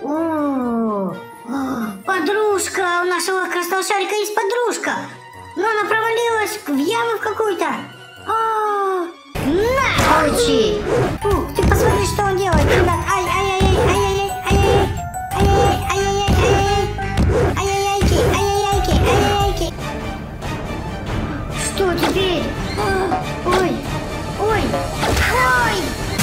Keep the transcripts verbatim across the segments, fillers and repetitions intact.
О, подружка! У нашего красного шарика есть подружка! Но она провалилась в яму в какую-то! А, на, получи! Ух, ты посмотри, что он делает, ребят! Ай-ай-ай-ай, ай-ай-ай, ай-ай-ай, ай-ай-ай, ай-яй-яйки, ай-яй-яйки, ай-яй-яйки! Что теперь? Ой, ой, ой!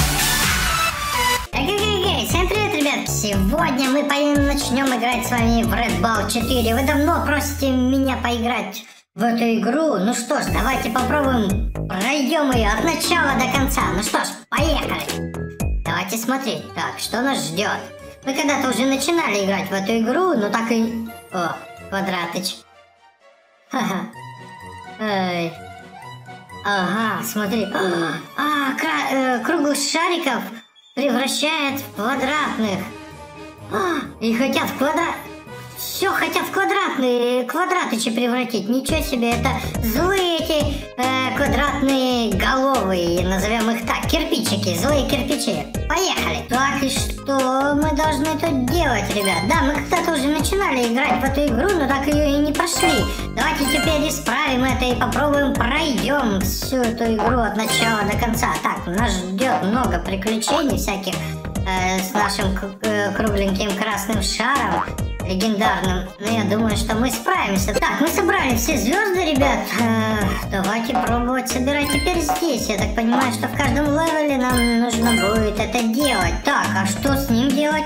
Эй-эй-эй, всем привет, ребят! Сегодня мы начнем играть с вами в Red Ball четыре. Вы давно просите меня поиграть в эту игру. Ну что ж, давайте попробуем. Пройдем ее от начала до конца. Ну что ж, поехали. Давайте смотреть. Так, что нас ждет? Мы когда-то уже начинали играть в эту игру, но так и... О, Квадратыч. Ха-ха. Эй. Ага, смотри. А, кра... э, круглых шариков превращает в квадратных. А, и хотят в квадрат... Все хотят в квадратные квадратычи превратить. Ничего себе, это злые эти э, квадратные головы, назовем их так, кирпичики, злые кирпичи. Поехали. Так, и что мы должны тут делать, ребят? Да, мы когда-то уже начинали играть в эту игру, но так ее и не прошли. Давайте теперь исправим это и попробуем пройдем всю эту игру от начала до конца. Так, нас ждет много приключений всяких э, с нашим э, кругленьким красным шаром. Легендарным. Но я думаю, что мы справимся. Так, мы собрали все звезды, ребят. Э, давайте пробовать собирать теперь здесь. Я так понимаю, что в каждом левеле нам нужно будет это делать. Так, а что с ним делать?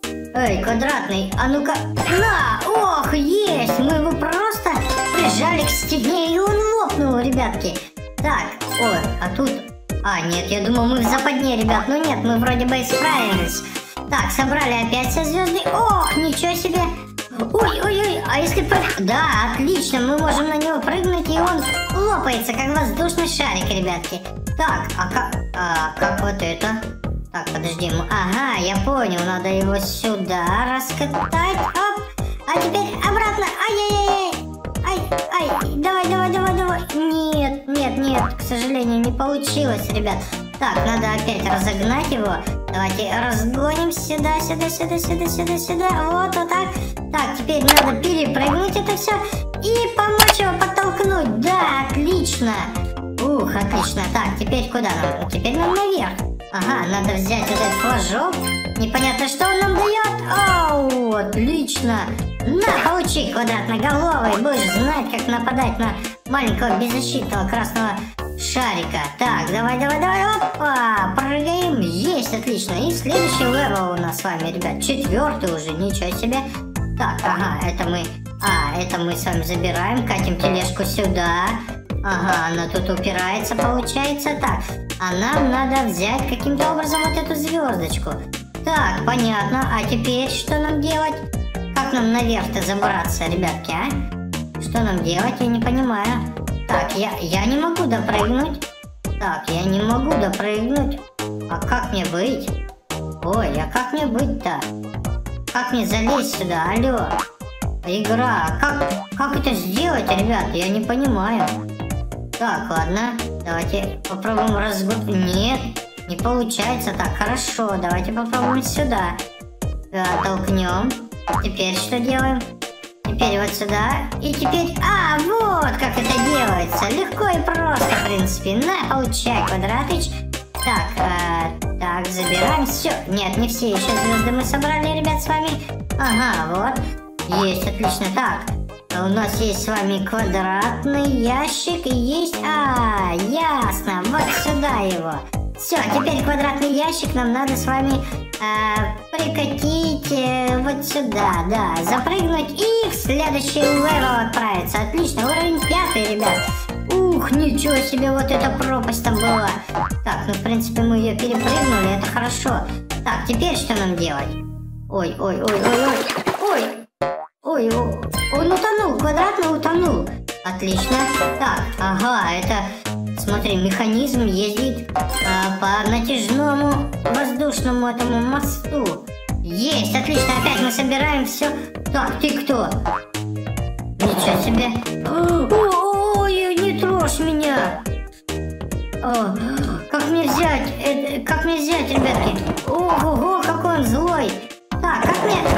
Эй, квадратный, а ну-ка. На! Ох, есть! Мы его просто прижали к стене, и он лопнул, ребятки. Так, ой, а тут... А, нет, я думал, мы в западне, ребят. Но нет, мы вроде бы исправились. Так, собрали опять все звезды. Ох, ничего себе. Ой-ой-ой, а если прыг... Да, отлично, мы можем на него прыгнуть, и он лопается, как воздушный шарик, ребятки. Так, а как... А, как вот это? Так, подожди. Ага, я понял, надо его сюда раскатать. Оп. А теперь обратно. Ай-яй-яй. Ай-ай, давай, давай, давай, давай. Нет, нет, нет, к сожалению, не получилось, ребят. Так, надо опять разогнать его. Давайте разгоним сюда, сюда, сюда, сюда, сюда, сюда. Вот, вот так. Так, теперь надо перепрыгнуть это все и помочь его подтолкнуть. Да, отлично. Ух, отлично. Так, теперь куда нам? Теперь нам наверх. Ага, надо взять этот флажок. Непонятно, что он нам дает. Оу, отлично. На, получи, квадратноголовый. Будешь знать, как нападать на маленького беззащитного красного шарика. Так, давай, давай, давай, опа, прыгаем, есть, отлично. И следующий левел у нас с вами, ребят, четвертый уже, ничего себе. Так, ага, это мы, а, это мы с вами забираем, катим тележку сюда. Ага, она тут упирается, получается. Так, а нам надо взять каким-то образом вот эту звездочку. Так, понятно, а теперь что нам делать? Как нам наверх-то забраться, ребятки, а? Что нам делать, я не понимаю. Так, я, я не могу допрыгнуть. Так, я не могу допрыгнуть. А как мне быть? Ой, а как мне быть-то? Как мне залезть сюда? Алло. Игра. Как, как это сделать, ребят? Я не понимаю. Так, ладно. Давайте попробуем разгон. Нет, не получается. Так, хорошо. Давайте попробуем сюда. Да, толкнем. Теперь что делаем? Теперь вот сюда. И теперь... А, вот как это делается. Легко и просто, в принципе. На, получай, Квадратыч. Так, э, так, забираем. Все. Нет, не все еще звезды мы собрали, ребят, с вами. Ага, вот. Есть, отлично. Так, у нас есть с вами квадратный ящик. И есть... А, ясно. Вот сюда его. Все, теперь квадратный ящик нам надо с вами э, прикатить э, вот сюда, да, запрыгнуть и в следующий левел отправиться. Отлично, уровень пятый, ребят. Ух, ничего себе, вот эта пропасть там была. Так, ну в принципе мы ее перепрыгнули, это хорошо. Так, теперь что нам делать? Ой, ой, ой, ой, ой, ой, ой, он утонул, квадратный утонул. Отлично. Так, ага, это... Смотри, механизм ездит а, по натяжному воздушному этому мосту. Есть, отлично, опять мы собираем все. Так, ты кто? Ничего себе. Ой, не трожь меня. О, как мне взять? Это, как мне взять, ребятки? Ого, какой он злой. Так, как мне...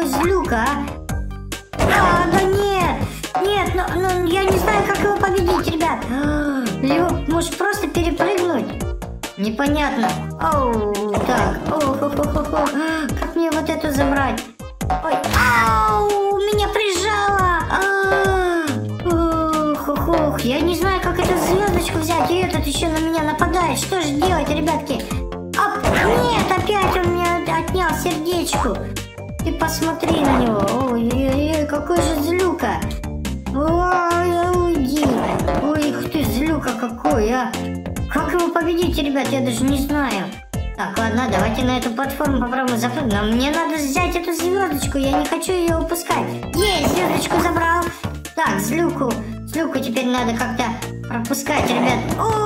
злюка, а? А, да нет, нет, ну, ну я не знаю, как его победить, ребят. Его, может, просто перепрыгнуть? Непонятно. Оу, так, ох, ох, ох, ох, ох. Как мне вот эту забрать? Ой, ау, меня прижало. Ох, ох, ох, я не знаю, как эту звездочку взять, и этот еще на меня нападает. Что же делать, ребятки? Оп, нет, опять он мне отнял сердечку. Ты посмотри на него. Ой-ой-ой, какой же злюка. Ой, уйди. Ой, ух ты, злюка какой, а. Как его победить, ребят, я даже не знаю. Так, ладно, давайте на эту платформу попробуем запрыгнуть. Но мне надо взять эту звездочку, я не хочу ее упускать. Есть, звездочку забрал. Так, злюку, злюку теперь надо как-то пропускать, ребят.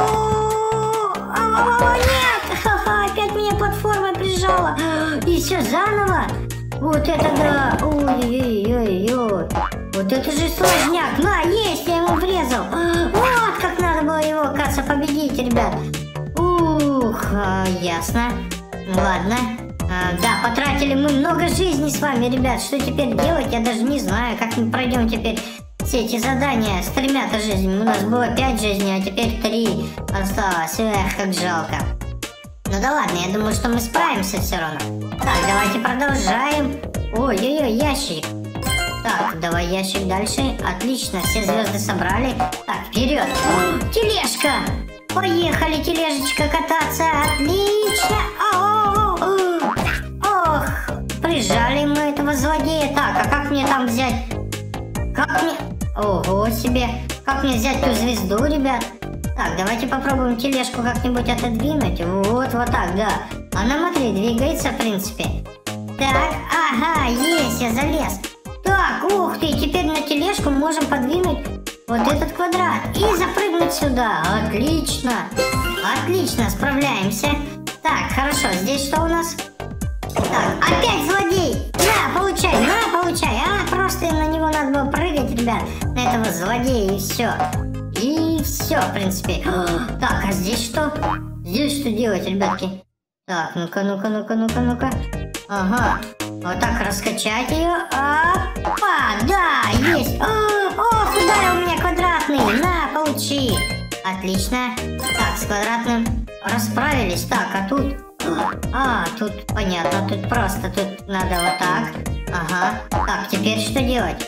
О, нет, ха-ха, опять меня платформа прижала. И все заново. Вот это да. Ой-ой-ой-ой. Вот это же сложняк. На, есть, я ему врезал. Вот как надо было его, кажется, победить, ребят. Ух, а, ясно. Ладно. А, да, потратили мы много жизней с вами, ребят. Что теперь делать, я даже не знаю. Как мы пройдем теперь все эти задания с тремя-то жизнями. У нас было пять жизней, а теперь три осталось. Эх, как жалко. Ну да ладно, я думаю, что мы справимся все равно. Так, давайте продолжаем. Ой-ой-ой, ящик. Так, давай ящик дальше. Отлично, все звезды собрали. Так, вперед. Тележка. Поехали, тележечка, кататься. Отлично. О-о-о. Ох, прижали мы этого злодея. Так, а как мне там взять? Как мне... Ого себе. Как мне взять ту звезду, ребят? Так, давайте попробуем тележку как-нибудь отодвинуть. Вот, вот так, да. Она, смотри, двигается, в принципе. Так, ага, есть, я залез. Так, ух ты, теперь на тележку можем подвинуть вот этот квадрат и запрыгнуть сюда. Отлично, отлично, справляемся. Так, хорошо, здесь что у нас? Так, опять злодей. На, получай, на, получай. А, просто на него надо было прыгать, ребят. На этого злодея, и все. И все, в принципе. Так, а здесь что? Здесь что делать, ребятки? Так, ну-ка, ну-ка, ну-ка, ну-ка, ну-ка. Ага, вот так раскачать ее. Опа, да, есть. Ох, ударил меня квадратный. На, получи. Отлично. Так, с квадратным расправились. Так, а тут... А, тут понятно, тут просто, тут надо вот так. Ага, так, теперь что делать?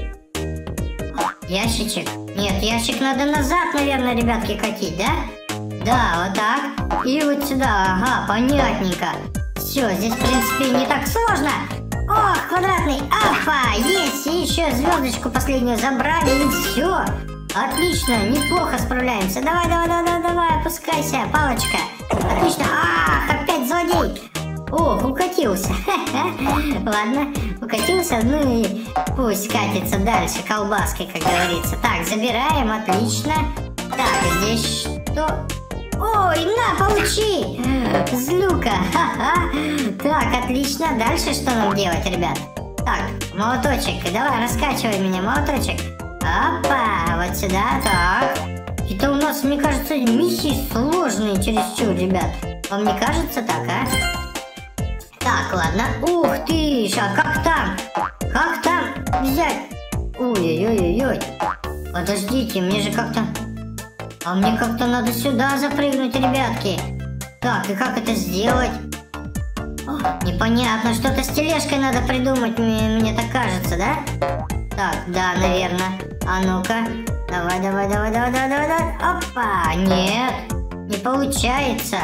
Ящичек? Нет, ящик надо назад, наверное, ребятки, катить, да? Да, вот так. И вот сюда, ага, понятненько. Все, здесь, в принципе, не так сложно. Ох, квадратный, апа, есть, и еще звездочку последнюю забрали, и все. Отлично, неплохо справляемся. Давай, давай, давай, давай, давай, опускайся, палочка. Отлично, ах, опять злодей. Ох, укатился. Ладно, укатился, ну и пусть катится дальше, колбаской, как говорится. Так, забираем, отлично. Так, здесь что? Ой, на, получи! Злюка, ха-ха. Так, отлично, дальше что нам делать, ребят? Так, молоточек, давай, раскачивай меня, молоточек. Опа, вот сюда, так. Это у нас, мне кажется, миссии сложные чересчур, ребят. Вам не кажется так, а? Так, ладно. Ух ты ж, а как там? Как там взять? Ой-ой-ой-ой. Подождите, мне же как-то... А мне как-то надо сюда запрыгнуть, ребятки. Так, и как это сделать? О, непонятно, что-то с тележкой надо придумать, мне, мне так кажется, да? Так, да, наверное. А ну-ка. Давай, давай, давай, давай, давай, давай, давай. Опа, нет, не получается.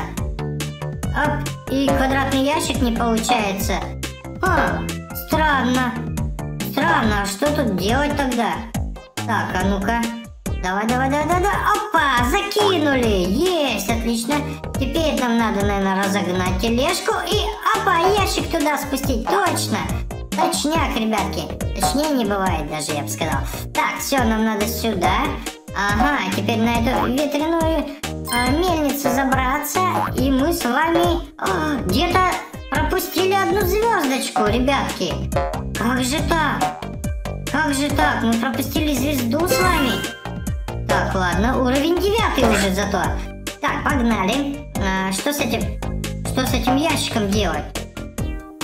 Оп, и квадратный ящик не получается. А, странно. Странно, а что тут делать тогда? Так, а ну-ка. Давай, давай, давай, давай, давай. Опа, закинули. Есть, отлично. Теперь нам надо, наверное, разогнать тележку и, опа, ящик туда спустить. Точно. Точняк, ребятки. Точнее не бывает даже, я бы сказал. Так, все, нам надо сюда. Ага, теперь на эту ветряную а, мельницу забраться. И мы с вами где-то пропустили одну звездочку, ребятки. Как же так? Как же так? Мы пропустили звезду с вами. Так, ладно, уровень девятый уже зато. Так, погнали. А, что с этим? Что с этим ящиком делать?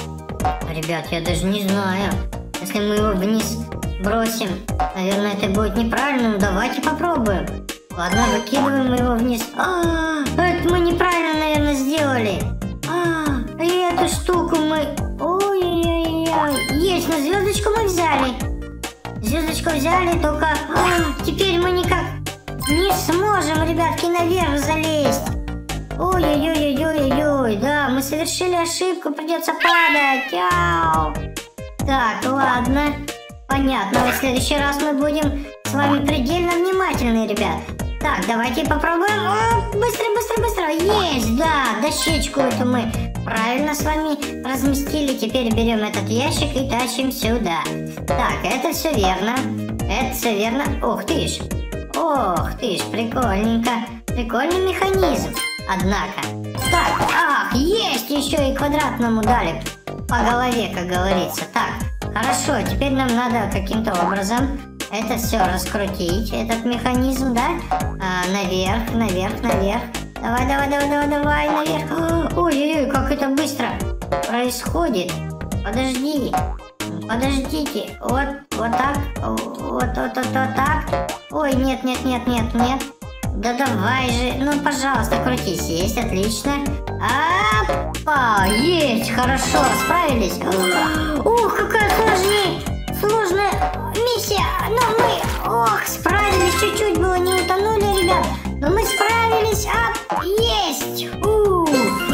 Ребят, я даже не знаю. Если мы его вниз бросим, наверное, это будет неправильно. Ну, давайте попробуем. Ладно, выкидываем его вниз. А, это мы неправильно, наверное, сделали. А, и эту штуку мы... Ой-ой-ой. Есть, но звездочку мы взяли. Звездочку взяли, только... А, теперь мы никак не сможем, ребятки, наверх залезть. Ой-ой-ой-ой-ой-ой. Да, мы совершили ошибку, придется падать. Ау. Так, ладно. Понятно, в следующий раз мы будем с вами предельно внимательны, ребят. Так, давайте попробуем. О, быстро, быстро, быстро. Есть, да, дощечку эту мы правильно с вами разместили. Теперь берем этот ящик и тащим сюда. Так, это все верно. Это все верно. Ух ты ж. Ох ты ж, прикольненько. Прикольный механизм. Однако. Так, ах, есть, еще и квадратному дали по голове, как говорится. Так, хорошо, теперь нам надо каким-то образом это все раскрутить, этот механизм, да? А, наверх, наверх, наверх. Давай, давай, давай, давай, давай, наверх. Ой-ой-ой, как это быстро происходит. Подожди. Подождите. Вот, вот так. Вот, вот, вот, вот так. Ой, нет, нет, нет, нет, нет. Да давай же. Ну, пожалуйста, крутись. Есть, отлично. Опа, есть, хорошо, справились. Ух, какая сложнее. Сложная миссия. Но мы, ох, справились. Чуть-чуть было, не утонули, ребят. Но мы справились. Ап, есть. Ух.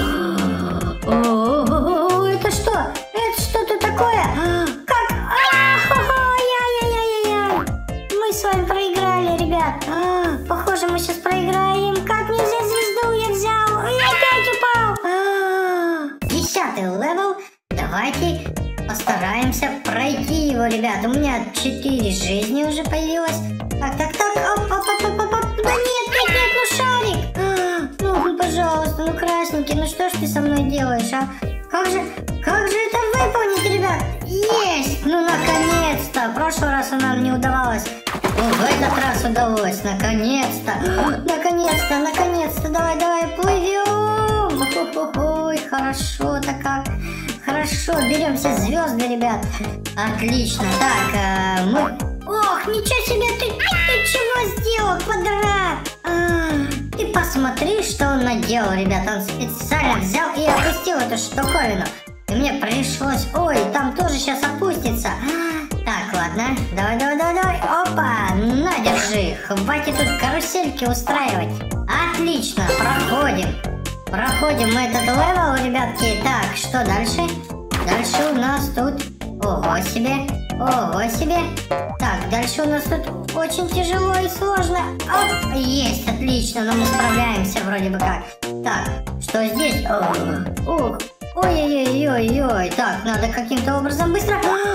О, это что? Это что-то такое? Как? Ай-яй-яй-яй-яй. Мы с вами проиграли, ребят. А, похоже, мы сейчас проиграем. Как мне взять звезду? Я взял. И опять упал. А, десятый левел. Давайте постараемся пройти его, ребят. У меня четыре жизни уже появилось. Так, так, так. Оп, оп, оп, оп, оп, оп. Да нет, нет, нет, ну шарик. А, ну, пожалуйста, ну красненький. Ну что ж ты со мной делаешь, а? Как же, как же это выполнить, ребят? Есть! Ну, наконец-то! В прошлый раз нам не удавалось. Ну, в этот раз удалось. Наконец-то! Наконец-то, наконец-то! Давай, давай, плывем! Ой, хорошо-то как. Хорошо, берем все звезды, ребят. Отлично. Так, э, мы... Ох, ничего себе! Ты, ты, ты чего сделал, квадрат? А, ты посмотри, что он наделал, ребят. Он специально взял и опустил эту штуковину. И мне пришлось... Ой, там тоже сейчас опустится. Так, ладно. Давай, давай, давай, давай. Опа, на, держи. Хватит тут карусельки устраивать. Отлично, проходим. Проходим мы этот левел, ребятки. Так, что дальше? Дальше у нас тут... Ого себе. Ого себе. Так, дальше у нас тут очень тяжело и сложно. Оп, есть, отлично, но мы справляемся вроде бы как. Так, что здесь? Ух, ой-ой-ой-ой-ой. Так, надо каким-то образом быстро...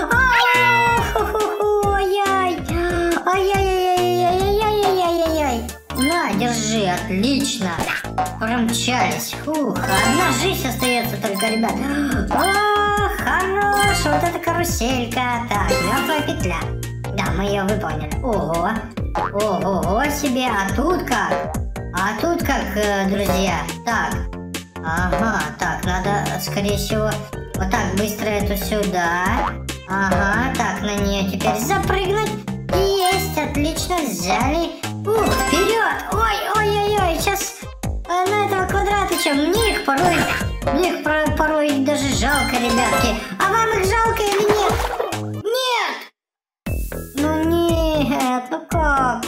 Ай-яй! Ай-яй-яй-яй-яй-яй-яй-яй-яй. На, держи, отлично. Промчались. Фух, одна жизнь остается только, ребят. А, хорош, вот эта каруселька. Так, мертвая петля. Да, мы ее выполнили. Ого, ого себе, а тут как? А тут как, друзья? Так, ага, так, надо, скорее всего, вот так быстро эту сюда. Ага, так, на нее теперь запрыгнуть. Есть, отлично, взяли. Ух, вперед! Ой-ой-ой-ой, сейчас на этого квадратыча, мне их порой, мне их порой даже жалко, ребятки. А вам их жалко или нет? Нет! Ну нет, ну как?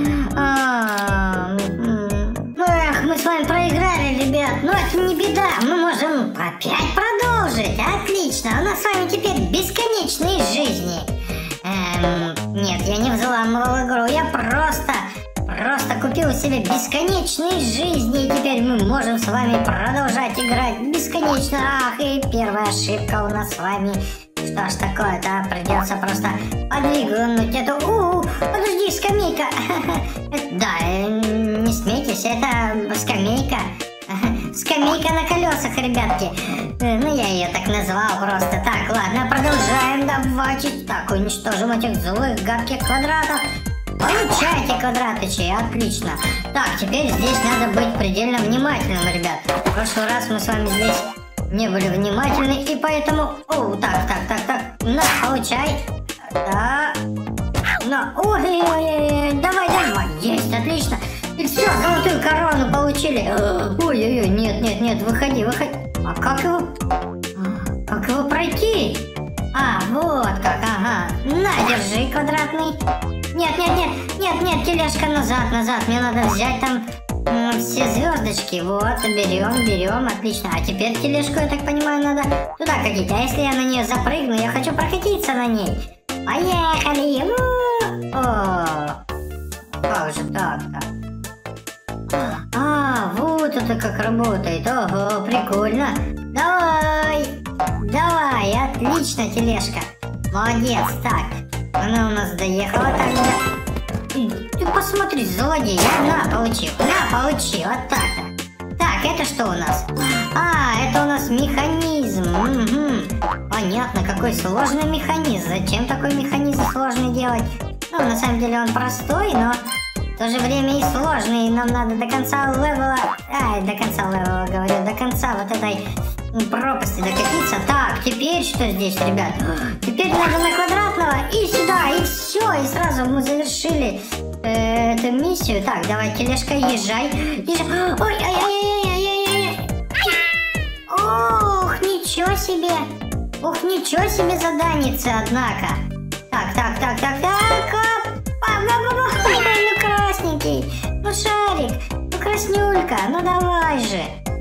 А, ну эх, мы с вами проиграли, ребят. Но это не беда, мы можем опять продолжить. Отлично, у нас с вами теперь бесконечные жизни. Эм, нет, я не взламывал игру, я просто... Просто купил себе бесконечные жизни, и теперь мы можем с вами продолжать играть бесконечно. Ах, и первая ошибка у нас с вами. Что ж такое-то, придется просто подвигнуть эту... У, подожди, скамейка. Да, не смейтесь, это скамейка. Скамейка на колесах, ребятки. Ну, я ее так назвал просто. Так, ладно, продолжаем. Давайте. Так, уничтожим этих злых гадких квадратов. Получайте, квадратычи, отлично. Так, теперь здесь надо быть предельно внимательным, ребят. В прошлый раз мы с вами здесь не были внимательны, и поэтому... О, так, так, так, так, на, получай. Да. На, ой-ой-ой, давай, давай, есть, отлично. И все, золотую корону получили. Ой-ой-ой, нет, нет, нет, выходи, выходи. А как его... Как его пройти? А, вот как, ага. На, держи, квадратный. Нет, нет, нет, нет, нет, тележка назад, назад. Мне надо взять там м, все звездочки. Вот, берем, берем, отлично. А теперь тележку, я так понимаю, надо туда катить. А если я на нее запрыгну, я хочу прокатиться на ней. Поехали! О, как же так-то? А, вот это как работает. Ого, прикольно. Давай, давай, отлично, тележка. Молодец, так. Она у нас доехала, так, да. Ты, ты посмотри, злодей, на, получил, на, получил, вот так-то. Так, это что у нас? А, это у нас механизм. Угу. Понятно, какой сложный механизм. Зачем такой механизм сложный делать? Ну, на самом деле он простой, но в то же время и сложный. Нам надо до конца левела... Ай, до конца левела, говорю, до конца вот этой пропасти докатиться. Так, теперь что здесь, ребят? Теперь надо на квадратного и сюда, и все. И сразу мы завершили э, эту миссию. Так, давай, тележка, езжай. Езжай. Ой, ай-яй-яй-яй-яй-яй. Ох, ничего себе. Ох, ничего себе заданица, однако. Так, так, так, так, так. Ну, красненький. Ну, шарик. Ну, краснюлька. Ну, давай же.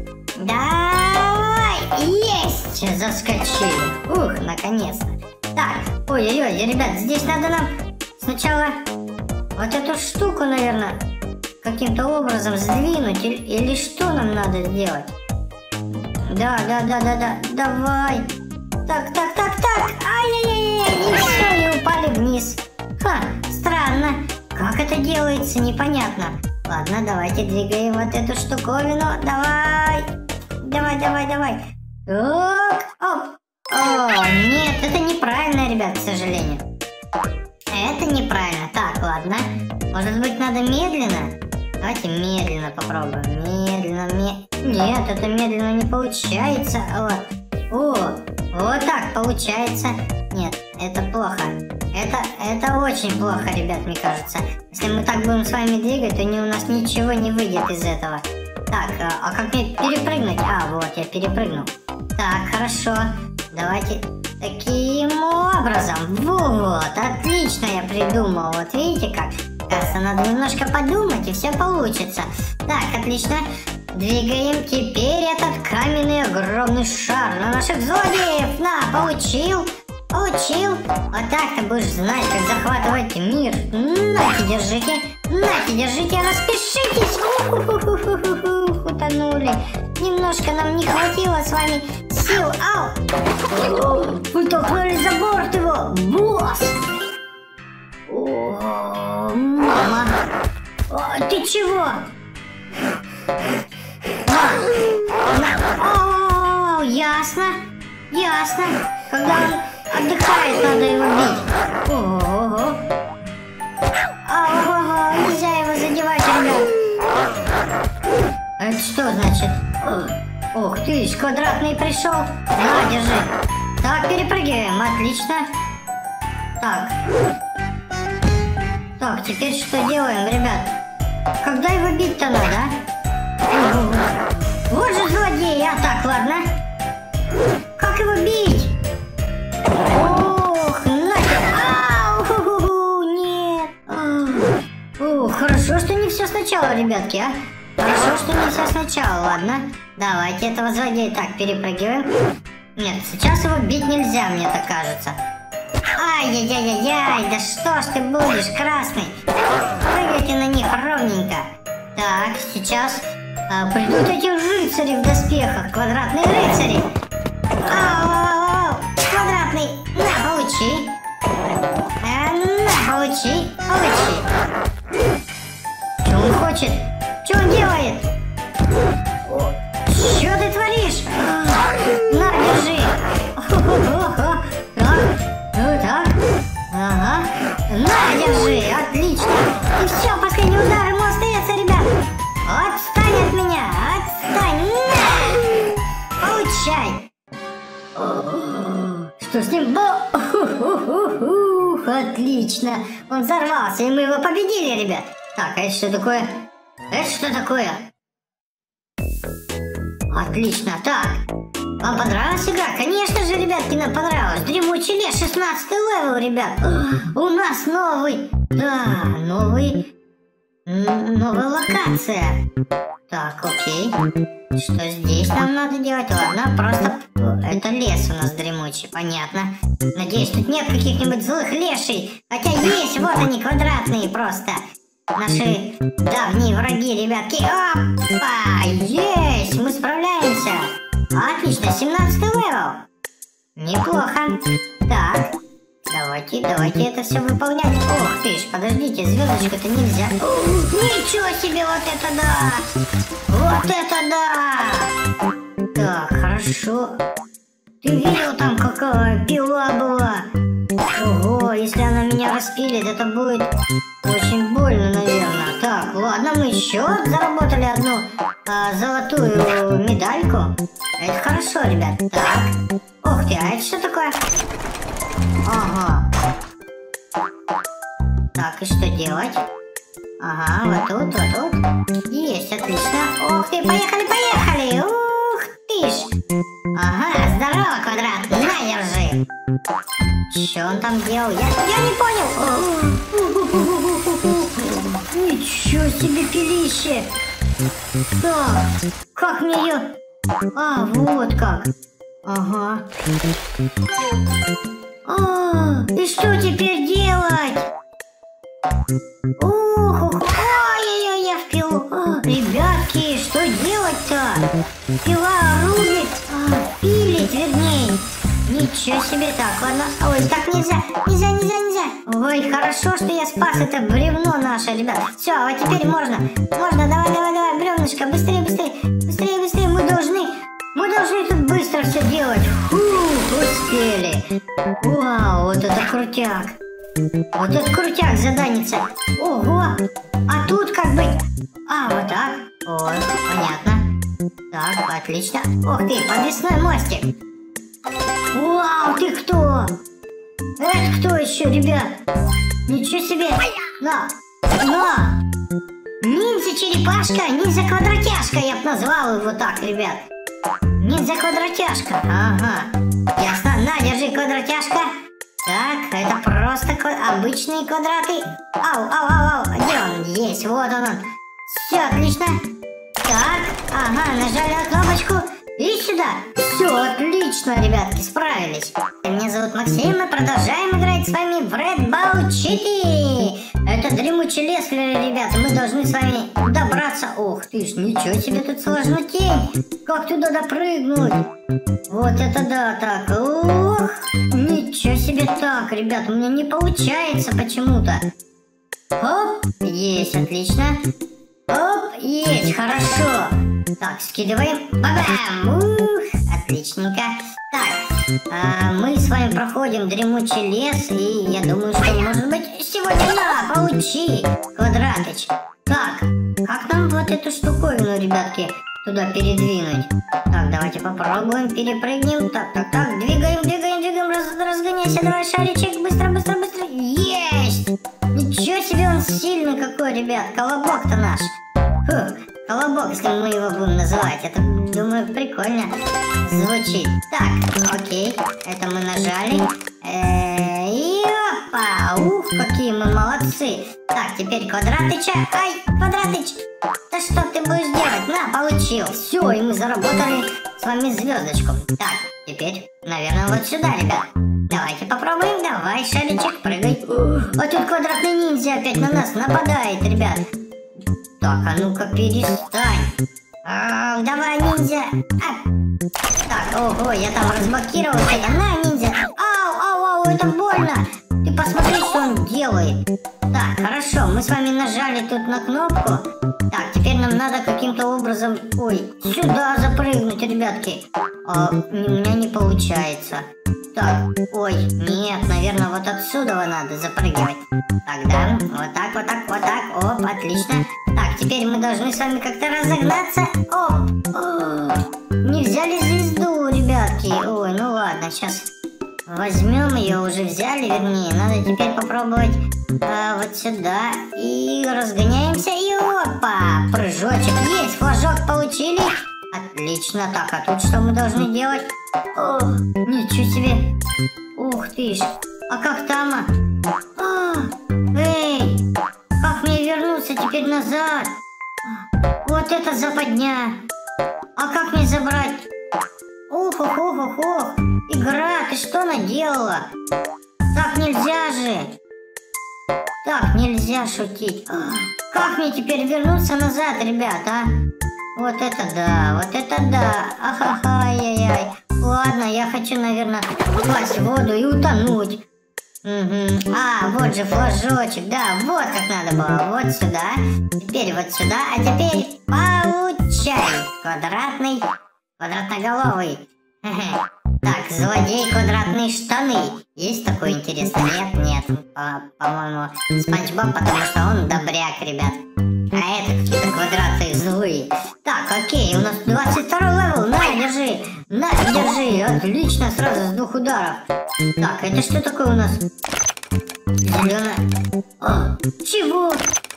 Давай. Есть. Заскочили. Ух, наконец-то. Так, ой-ой-ой, ребят, здесь надо нам сначала вот эту штуку, наверное, каким-то образом сдвинуть. Или, или что нам надо сделать? Да, да, да, да, да. Давай. Так, так, так, так. Ай-яй-яй-яй. И все, и упали вниз. Ха, странно. Как это делается, непонятно. Ладно, давайте двигаем вот эту штуковину. Давай. Давай, давай, давай. Так, оп. О, нет, это неправильно, ребят, к сожалению. Это неправильно. Так, ладно. Может быть, надо медленно? Давайте медленно попробуем. Медленно, медленно. Нет, это медленно не получается. Вот. О, вот так получается. Нет, это плохо. Это, это очень плохо, ребят, мне кажется. Если мы так будем с вами двигать, то не, у нас ничего не выйдет из этого. Так, а, а как мне перепрыгнуть? А, вот, я перепрыгнул. Так, хорошо. Давайте таким образом. Вот, отлично я придумал. Вот видите как? Кажется, надо немножко подумать, и все получится. Так, отлично. Двигаем теперь этот каменный огромный шар на наших злодеев. На, получил. Получил. Вот так ты будешь знать, как захватывать мир. Нате, держите. Нате, держите, распишитесь. У-ху-ху-ху-ху-ху. Утонули. Немножко нам не хватило с вами сил. Ау. Вы толкнули за борт его. Босс. О, мама. О, ты чего? О, ясно. Ясно. Когда он отдыхает, надо его бить. Ого. Ого, нельзя его задевать, ребят. Это что значит? Ух ты, квадратный пришел. На, держи. Так, перепрыгиваем. Отлично. Так. Так, теперь что делаем, ребят? Когда его бить-то надо, а? Вот же злодей. А так, ладно. Как его бить? Ох, нафиг. Ау, нет. Ох, хорошо, что не все сначала, ребятки, а? Хорошо, что не все сначала, ладно. Давайте этого злодея так перепрыгиваем. Нет, сейчас его бить нельзя, мне так кажется. Ай-яй-яй-яй, да что ж ты будешь, красный? Прыгайте на них ровненько. Так, сейчас а, придут эти рыцари в доспехах, квадратные рыцари. Ау-ау-ау, квадратный, на, получи. А, на, получи, получи. Что он хочет? Что он делает? Что ты творишь? На, держи. Так, ну так. Ага. На, держи, отлично. И все, последний удар ему остается, ребят. Отстань от меня, отстань. На! Получай. отлично. Он взорвался, и мы его победили, ребят. Так, а это что такое? Это что такое? Отлично, так. Вам понравилась игра? Конечно же, ребятки, нам понравилось. Дремучий лес, шестнадцатый левел, ребят. У нас новый, да, новый, новая локация. Так, окей. Что здесь нам надо делать? Ладно, просто это лес у нас дремучий, понятно. Надеюсь, тут нет каких-нибудь злых лешей. Хотя есть, вот они, квадратные просто. Наши давние враги, ребятки. Опа! Есть! Мы справляемся. Отлично, семнадцатый левел. Неплохо. Так, давайте, давайте это все выполнять. Ох ты ж, подождите, звездочку-то нельзя. Ничего себе, вот это да! Вот это да! Так, хорошо. Ты видел там, какая пила была? Ого, если она меня распилит, это будет очень больно, наверное. Так, ладно, мы еще заработали одну а, золотую медальку. Это хорошо, ребят. Так, ух ты, а это что такое? Ага. Так, и что делать? Ага, вот тут, вот тут. Есть, отлично. Ух ты, поехали, поехали. Ух ты ж. Ага, здорово, квадрат, на, держи. Что он там делал? Я, я не понял. Ничего себе пилище. Так, как мне ее... А, вот как. Ага. А, и что теперь делать? Ух, ой-ой-ой, я в пилу. А, ребятки, что делать-то? Пила рубит, а, пилит, вернее. Ничего себе, так, ладно. Ой, так нельзя, нельзя, нельзя, нельзя. Ой, хорошо, что я спас это бревно наше, ребят. Все, а вот теперь можно. Можно, давай, давай, давай, бревнышко, быстрее, быстрее, быстрее, быстрее. Мы должны, мы должны тут быстро все делать. Фух, успели. Вау, вот это крутяк. Вот это крутяк, заданица. Ого, а тут как бы... А, вот так. Вот, понятно. Так, отлично. Ух ты, подвесной мостик. Вау, ты кто? Это кто еще, ребят? Ничего себе. На, на. Ниндзя-черепашка, ниндзя-квадратяшка, я бы назвал его так, ребят. Ниндзя-квадратяшка, ага. Ясно, на, держи, квадратяшка. Так, это просто обычные квадраты. Ау, ау, ау, ау, где он? Есть, вот он он. Все, отлично. Так, ага, нажали на кнопочку. И сюда. Все, отлично, ребятки, справились. Меня зовут Максим, мы продолжаем играть с вами в Red Ball четыре. Это дремучий лес, ребята, мы должны с вами добраться. Ох ты ж, ничего себе, тут сложнотень. Как туда допрыгнуть? Вот это да, так, ох, ничего себе, так, ребят, у меня не получается почему-то. Оп, есть, отлично. Оп, есть, хорошо. Так, скидываем. Бабам! Ух, отличненько. Так, а, мы с вами проходим дремучий лес, и я думаю, что, может быть, сегодня, на, получи, Квадратыч. Так, как нам вот эту штуковину, ребятки, туда передвинуть? Так, давайте попробуем, перепрыгнем. Так, так, так, двигаем, двигаем, двигаем, раз, разгоняйся, давай, шаричек, быстро, быстро, быстро. Есть! Ничего себе, он сильный какой, ребят, колобок-то наш. Фух, колобок, если мы его будем называть, это, думаю, прикольно звучит. Так, окей, это мы нажали. Э-э, и опа, ух, какие мы молодцы. Так, теперь Квадратыча. Ай, Квадратыч, да что ты будешь делать? На, получил. Все, и мы заработали с вами звездочку. Так, теперь, наверное, вот сюда, ребят. Давайте попробуем, давай, шаричек, прыгай. А тут квадратный ниндзя опять на нас нападает, ребят. Так, а ну-ка перестань. А, давай, ниндзя. А. Так, ого, я там разблокировал это. На, ниндзя. Ау, ау, ау, это больно. Ты посмотри, что он делает. Так, хорошо, мы с вами нажали тут на кнопку. Так, теперь нам надо каким-то образом, ой, сюда запрыгнуть, ребятки. А, у меня не получается. Так, ой, нет, наверное, вот отсюда надо запрыгивать. Тогда, вот так, вот так, вот так, оп, отлично. Так, теперь мы должны с вами как-то разогнаться. Оп, о, не взяли звезду, ребятки. Ой, ну ладно, сейчас возьмем ее, уже взяли, вернее. Надо теперь попробовать а, вот сюда. И разгоняемся. И опа! Прыжочек есть, флажок получили. Отлично. Так, а тут что мы должны делать? О, ничего себе. Ух ты ж. А как там? А, эй! Как мне вернуться теперь назад? Вот это западня. А как мне забрать? Ух, ух, ух, ух, ух. Игра, ты что наделала? Так нельзя же. Так нельзя шутить. Как мне теперь вернуться назад, ребята? Вот это да, вот это да. Ахаха-яй-яй. Ладно, я хочу, наверное, упасть в воду и утонуть. Угу. А, вот же флажочек, да, вот как надо было. Вот сюда, теперь вот сюда, а теперь получай. Квадратный, квадратноголовый. Так, злодей квадратные штаны. Есть такой интересный? Нет, нет. По-моему, Спанч Боб, потому что он добряк, ребят. А это какие-то квадраты злые. Так, окей, у нас двадцать второй левел. На, держи. На, держи. Отлично, сразу с двух ударов. Так, это что такое у нас? Зеленое. О, чего?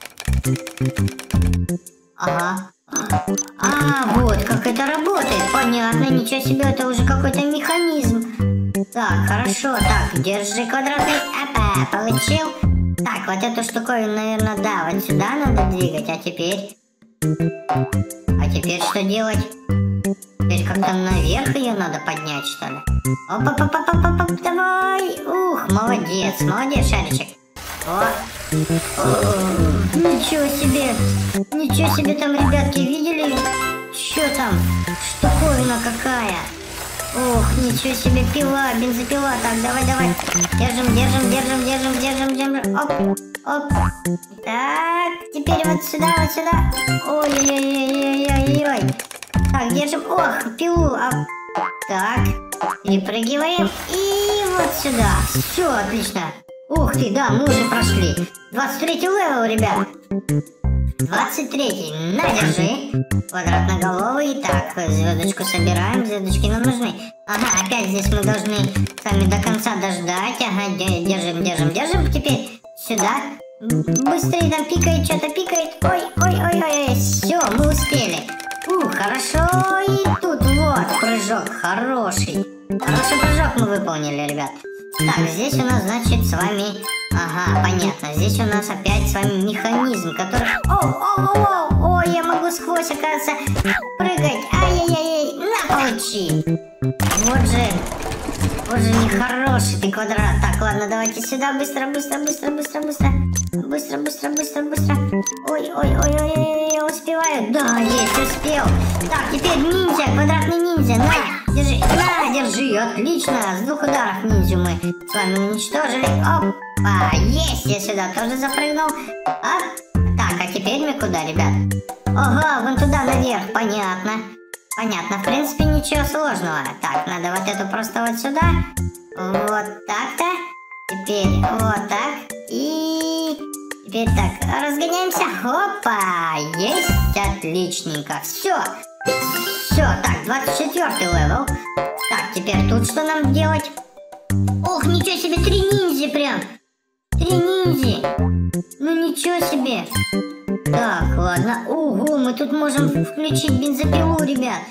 Ага. А, вот как это работает. Понятно, ничего себе, это уже какой-то механизм. Так, хорошо. Так, держи квадратный. Опа, получил. Так, вот эту штуковину, наверное, да, вот сюда надо двигать. А теперь? А теперь что делать? Теперь как-то наверх ее надо поднять, что ли? Оп-оп-оп-оп-оп-оп, давай! Ух, молодец, молодец, шаричек. О, о, ничего себе! Ничего себе там, ребятки, видели? Что там? Штуковина какая? Ох, ничего себе, пила, бензопила. Так, давай, давай. Держим, держим, держим, держим, держим, держим. Оп, оп. Так, теперь вот сюда, вот сюда. Ой-ой-ой-ой-ой-ой. Так, держим. Ох, пилу. А... Так, перепрыгиваем. И вот сюда. Все, отлично. Ух ты, да, мы уже прошли. двадцать третий левел, ребят. двадцать третий. На, держи. Квадратноголовый. Так, звездочку собираем. Звездочки нам нужны. Ага, опять здесь мы должны с вами до конца дождать. Ага, держим, держим, держим. Теперь сюда. Быстрее там пикает, что-то пикает. Ой, ой, ой, ой. Все, мы успели. Ух, хорошо. И тут вот прыжок хороший. Хороший прыжок мы выполнили, ребят. Так, здесь у нас, значит, с вами... Ага, понятно. Здесь у нас опять с вами механизм, который... О, о, о, о, о, я могу сквозь, оказывается, прыгать. Ай-яй-яй, на, получи. Вот же... Вот же нехороший ты квадрат. Так, ладно, давайте сюда. Быстро, быстро, быстро, быстро, быстро. Быстро, быстро, быстро, быстро. Ой, ой, ой, ой, ой, я успеваю. Да, есть, успел. Так, теперь ниндзя, квадратный ниндзя. На, держи, на, держи. Отлично. С двух ударов ниндзю мы с вами уничтожили. Опа, есть, я сюда тоже запрыгнул. А? Так, а теперь мы куда, ребят? Ага, вон туда наверх, понятно. Понятно, в принципе, ничего сложного. Так, надо вот эту просто вот сюда. Вот так-то. Теперь вот так. И теперь так, разгоняемся. Опа, есть, отличненько. Все, все, так, двадцать четвёртый левел. Так, теперь тут что нам делать? Ох, ничего себе, три ниндзя прям. Три ниндзя. Ну ничего себе. Так, ладно. Ого, мы тут можем включить бензопилу, ребят.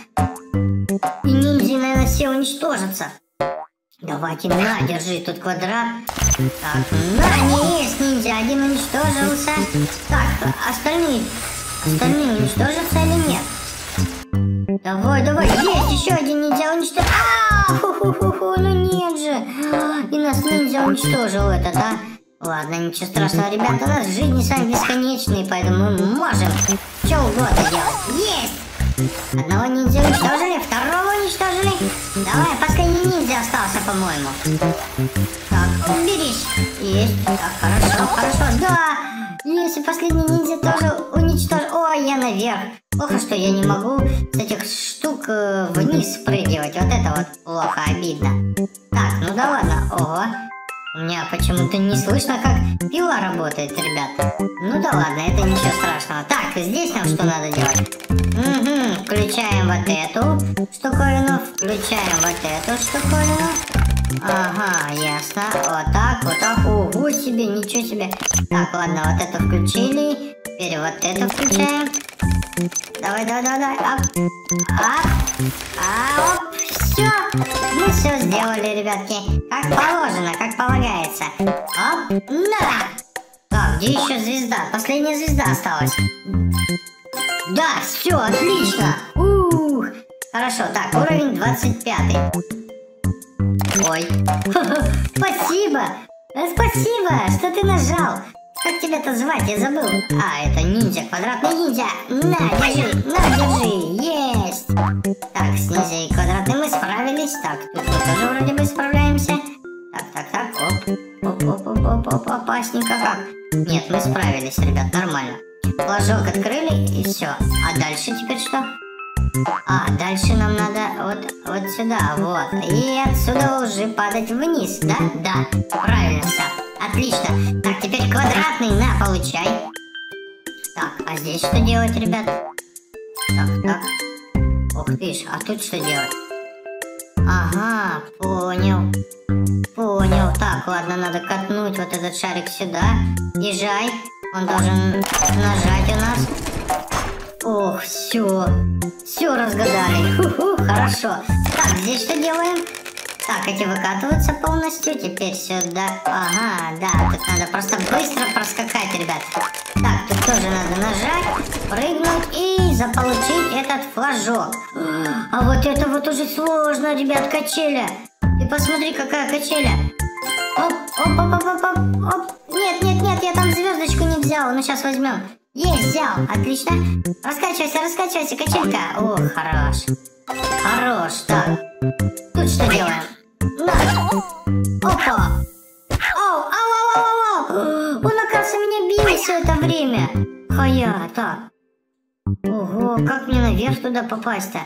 И ниндзя, наверное, все уничтожатся. Давайте, на, держи, тут квадрат. Так, на, не есть ниндзя, один уничтожился. Так, остальные, остальные уничтожатся или нет? Давай, давай, есть еще один ниндзя уничтожил. А, ху-ху-ху-ху, ну нет же. И нас ниндзя уничтожил этот, а. Ладно, ничего страшного, ребята, у нас жизни с вами бесконечные, поэтому мы можем что угодно делать. Есть! Одного ниндзя уничтожили, второго уничтожили. Давай, последний ниндзя остался, по-моему. Так, уберись. Есть. Так, хорошо, хорошо. Да! Если последний ниндзя тоже уничтожил... Ой, я наверх. Плохо, что я не могу с этих штук э, вниз спрыгивать. Вот это вот плохо, обидно. Так, ну да ладно. Ого. У меня почему-то не слышно, как пила работает, ребята. Ну да ладно, это ничего страшного. Так, здесь нам что надо делать? Угу, включаем вот эту штуковину, включаем вот эту штуковину. Ага, ясно. Вот так, вот так. Ого себе, ничего себе. Так, ладно, вот это включили. Теперь вот это включаем. Давай, давай, давай, давай. Ап. Ап. А, оп. Все. Мы все сделали, ребятки. Как положено, как полагается. Оп. На. Так, где еще звезда? Последняя звезда осталась. Да, все, отлично. Ух. Хорошо, так, уровень двадцать пятый. Ой. Спасибо. Спасибо, что ты нажал. Как тебя-то звать? Я забыл. А, это ниндзя, квадратный ниндзя. На, держи, на, держи. Есть. Так, с ниндзей квадратный мы справились. Так, тут мы тоже вроде бы справляемся. Так, так, так, оп. Оп, оп, оп, оп, оп, опасненько как. Нет, мы справились, ребят, нормально. Флажок открыли и все. А дальше теперь что? А, дальше нам надо вот, вот сюда, вот. И отсюда уже падать вниз, да? Да, правильно все. Отлично. Так, теперь квадратный, на, получай. Так, а здесь что делать, ребят? Так, так. Ух ты ж, а тут что делать? Ага, понял. Понял. Так, ладно, надо катнуть вот этот шарик сюда. Езжай. Он должен нажать у нас. Ох, все. Все разгадали. Ху-ху, хорошо. Так, здесь что делаем? Так, эти выкатываются полностью. Теперь сюда. Ага, да, тут надо просто быстро проскакать, ребят. Так, тут тоже надо нажать, прыгнуть и заполучить этот флажок. А вот это вот уже сложно, ребят, качеля. Ты посмотри, какая качеля. Оп, оп, оп, оп, оп, оп, оп. Нет, нет, нет, я там звездочку не взял. Ну, сейчас возьмем. Есть, взял. Отлично. Раскачивайся, раскачивайся, качелька. О, хорош. Хорош, так. Тут что делаем? На. Опа. Ау, ау, ау, ау, ау. Он, оказывается, меня бил все это время. Хая, так. Ого, как мне наверх туда попасть-то?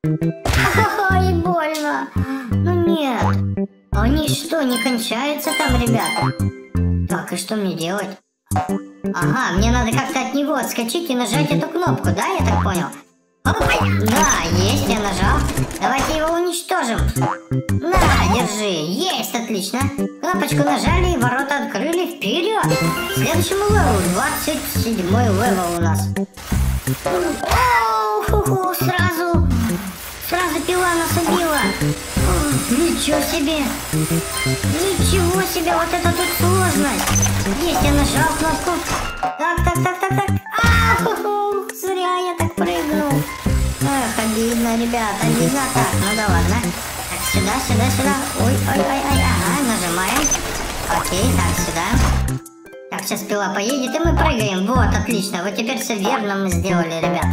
Ай, больно. Ну нет. Они что, не кончаются там, ребята? Так, и что мне делать? Ага, мне надо как-то от него отскочить и нажать эту кнопку, да, я так понял? Оп, да, есть, я нажал. Давайте его уничтожим. На, держи, есть, отлично. Кнопочку нажали и ворота открыли. Вперед! К следующему левелу, двадцать седьмой левел у нас. Оу, ху-ху, сразу, сразу пила нас убила. Ничего себе! Ничего себе! Вот это тут сложность! Есть, я нажал кнопку. Так, так, так, так, так. А, ху-ху, зря я так прыгнул. Эх, обидно, ребят, обидно. Так, ну да ладно. Так, сюда, сюда, сюда. Ой, ой, ой, ой, ага, нажимаем. Окей, так, сюда. Так, сейчас пила поедет, и мы прыгаем. Вот, отлично. Вот теперь все верно мы сделали, ребят.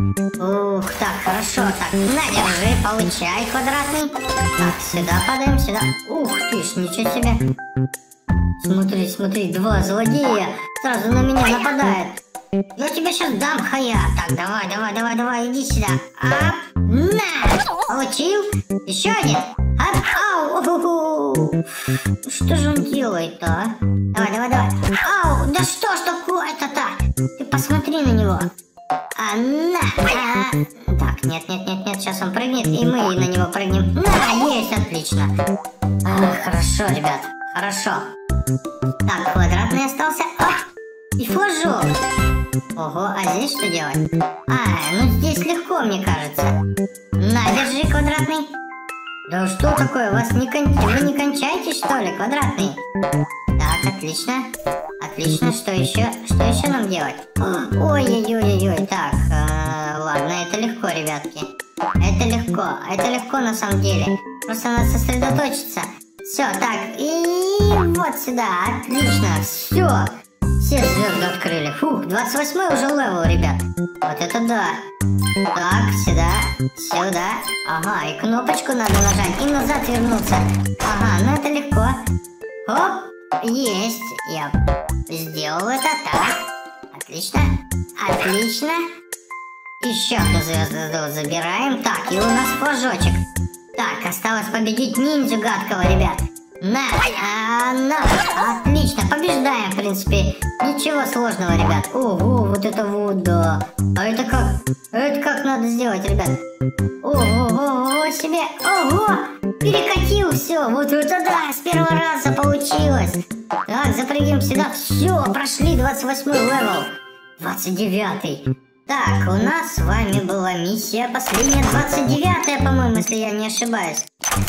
Ух, так, хорошо. Так, на, держи, получай, квадратный. Так, сюда падаем, сюда. Ух ты ж, ничего себе. Смотри, смотри, два злодея сразу на меня нападают. Я тебе сейчас дам, хая. Так, давай, давай, давай, давай, иди сюда. Ап, на, получил. Еще один. Ап, ау, уху. Что же он делает-то, а? Давай, давай, давай. Ау, да что ж такое-то-то? Ты посмотри на него. А, на, а. Так, нет, нет, нет, нет, сейчас он прыгнет, и мы на него прыгнем. На, есть, отлично. А, хорошо, ребят, хорошо. Так, квадратный остался. Оп, и флажок. Ого, а здесь что делать? А, ну здесь легко, мне кажется. На, держи, квадратный. Да что такое, вас не кон... вы не кончаетесь, что ли, квадратный? Так, отлично. Отлично, что еще? Что еще нам делать? Ой-ой-ой-ой, так, э, ладно, это легко, ребятки. Это легко, это легко на самом деле. Просто надо сосредоточиться. Все, так, и вот сюда, отлично, все. Все звезды открыли. Фух, двадцать восьмой уже левел, ребят. Вот это да. Так, сюда, сюда. Ага, и кнопочку надо нажать, и назад вернуться. Ага, ну это легко. Оп, есть. Я сделал это, так. Отлично, отлично. Еще одну звезду забираем. Так, и у нас флажочек. Так, осталось победить ниндзю гадкого, ребят. На, а, на, отлично, побеждаем, в принципе. Ничего сложного, ребят. Ого, вот это вот, да. А это как? Это как надо сделать, ребят? Ого, ого себе, ого, перекатил, все. Вот это да, с первого раза получилось. Так, запрыгиваем сюда. Все, прошли двадцать восьмой левел. двадцать девятый. Так, у нас с вами была миссия последняя, двадцать девятая, по-моему, если я не ошибаюсь.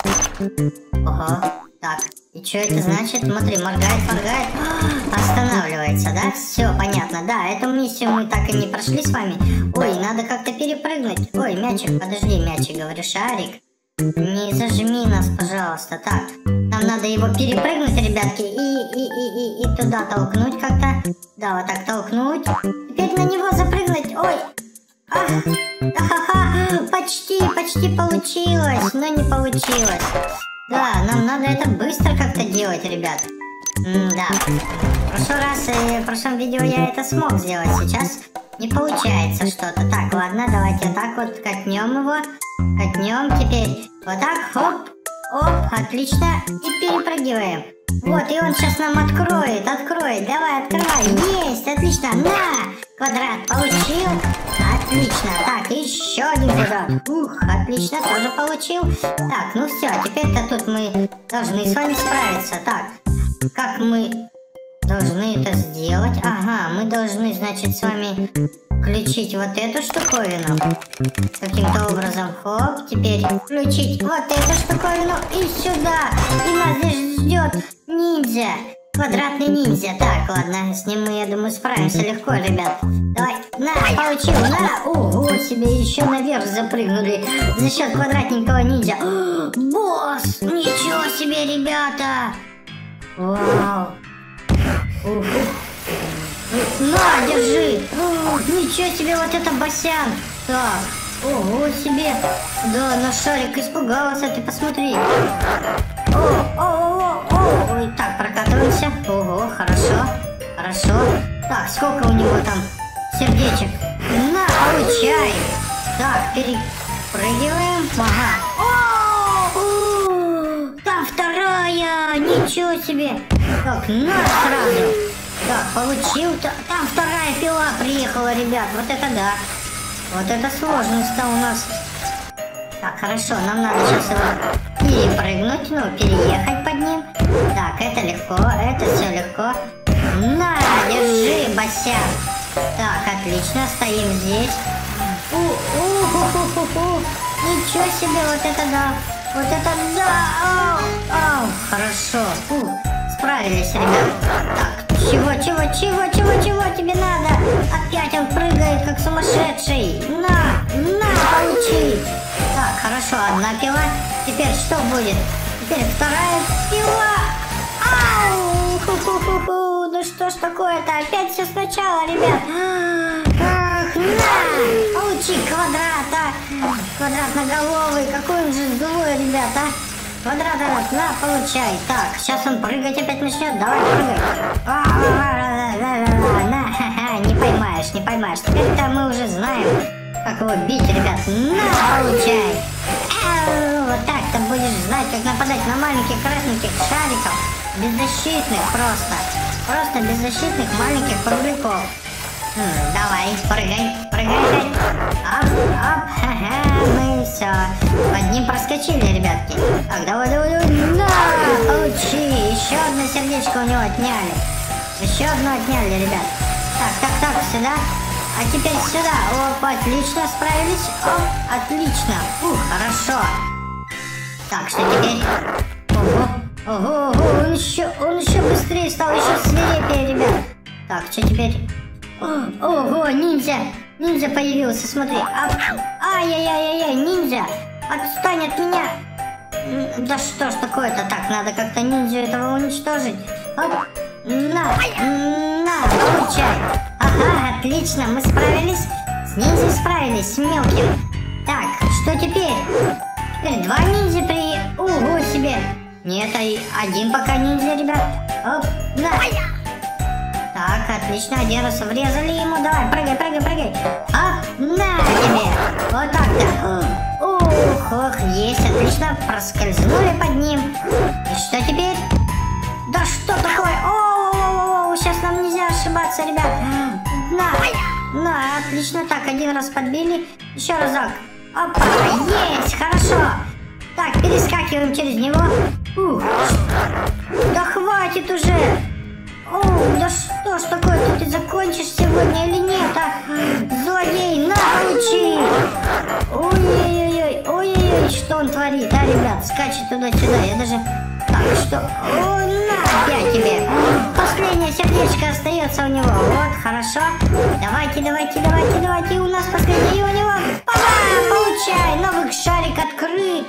Ого, так, и что это значит? Смотри, моргает, моргает, останавливается, да? Все, понятно, да, эту миссию мы так и не прошли с вами. Ой, надо как-то перепрыгнуть. Ой, мячик, подожди, мячик, говорю, шарик. Не зажми нас, пожалуйста, так. Нам надо его перепрыгнуть, ребятки, и, и, и, и, и туда толкнуть как-то. Да, вот так толкнуть. Теперь на него запрыгнуть. Ой. Ах. Ха-ха-ха. Почти, почти получилось, но не получилось. Да, нам надо это быстро как-то делать, ребят. М-да. В прошлый раз, и в прошлом видео я это смог сделать. Сейчас не получается что-то. Так, ладно, давайте вот так вот катнем его. Катнем теперь. Вот так, хоп. Оп, отлично. И перепрыгиваем. Вот, и он сейчас нам откроет, откроет. Давай, открывай. Есть, отлично. На! Квадрат получил. Отлично. Так, еще один квадрат. Ух, отлично, тоже получил. Так, ну все, теперь-то тут мы должны с вами справиться. Так, как мы должны это сделать? Ага, мы должны, значит, с вами включить вот эту штуковину. Каким-то образом. Хоп, теперь включить вот эту штуковину и сюда. И нас здесь ждет ниндзя. Квадратный ниндзя. Так, ладно, с ним мы, я думаю, справимся легко, ребят. Давай, на, получил, на. Ого, себе еще наверх запрыгнули за счет квадратненького ниндзя. О, босс, ничего себе, ребята. Вау. Ух. На, держи. О, ничего себе, вот это басян. Так, ого себе. Да, наш шарик испугался, ты посмотри. О, о, о, о. Ой, так, прокатываемся. Ого, хорошо, хорошо. Так, сколько у него там сердечек? На, получай. Так, перепрыгиваем. Ага. О, там вторая. Ничего себе. Так, на сразу. Так, получил. Там вторая пила приехала, ребят. Вот это да. Вот это сложность-то у нас. Так, хорошо, нам надо сейчас его перепрыгнуть, ну, переехать под ним. Так, это легко, это все легко. На, держи, босяк. Так, отлично, стоим здесь. У-у-ху-ху-ху-ху. Ничего себе, вот это да. Вот это да. Ау, ау, хорошо. Фу, справились, ребят. Так, чего, чего, чего, чего, чего тебе надо? Опять он прыгает, как сумасшедший. На, на, получи. Так, хорошо, одна пила. Теперь что будет? Теперь вторая пила. Ау! Ху-ху-ху-ху. Ну что ж такое-то? Опять все сначала, ребят. Ах, на! Получи квадрат, а! Квадратноголовый. Какой он же злой, ребята. Квадрат этот, на, получай. Так, сейчас он прыгать опять начнет. Давай, прыгай. На, не поймаешь, не поймаешь. Теперь-то мы уже знаем, как его бить, ребят. На, получай. Ау, вот так-то будешь знать, как нападать на маленьких красненьких шариков. Беззащитных просто. Просто беззащитных маленьких кругляков. М, давай, прыгай, прыгай. Оп, оп, ха-ха, мы все. Под ним проскочили, ребятки. Так, давай, давай, давай. На, получи. Еще одно сердечко у него отняли. Еще одно отняли, ребят. Так, так, так, сюда. А теперь сюда. Оп, отлично, справились. Оп, отлично. Ух, хорошо. Так, что теперь? Ого, ого, ого, он еще, он еще быстрее стал, еще свирепее, ребят. Так, что теперь? О, ого, ниндзя. Ниндзя появился, смотри. Ай-яй-яй-яй, ниндзя. Отстань от меня. Да что ж такое-то? Так, надо как-то ниндзю этого уничтожить. Оп, на, на, получай. Ага, отлично, мы справились. С ниндзей справились, с мелким. Так, что теперь? Теперь два ниндзя при... Ого себе. Нет, один пока ниндзя, ребят. Оп, на. Так, отлично, один раз врезали ему. Давай, прыгай, прыгай, прыгай. Оп, на тебе. Вот так-то. Ух, ох, есть, отлично. Проскользнули под ним. И что теперь? Да что такое? О, сейчас нам нельзя ошибаться, ребят. На, на, отлично. Так, один раз подбили. Еще разок. Опа, есть, хорошо. Так, перескакиваем через него. Ух. Да хватит уже. О, да что ж такое-то, ты закончишь сегодня или нет, а? Злодей, на, получи! Ой-ой-ой, ой-ой-ой, что он творит, а, ребят? Скачет туда-сюда, я даже... Так, что... О, на, я тебе! Последнее сердечко остается у него, вот, хорошо. Давайте, давайте, давайте, давайте, у нас последнее, у него... Пора, получай, новый шарик открыт.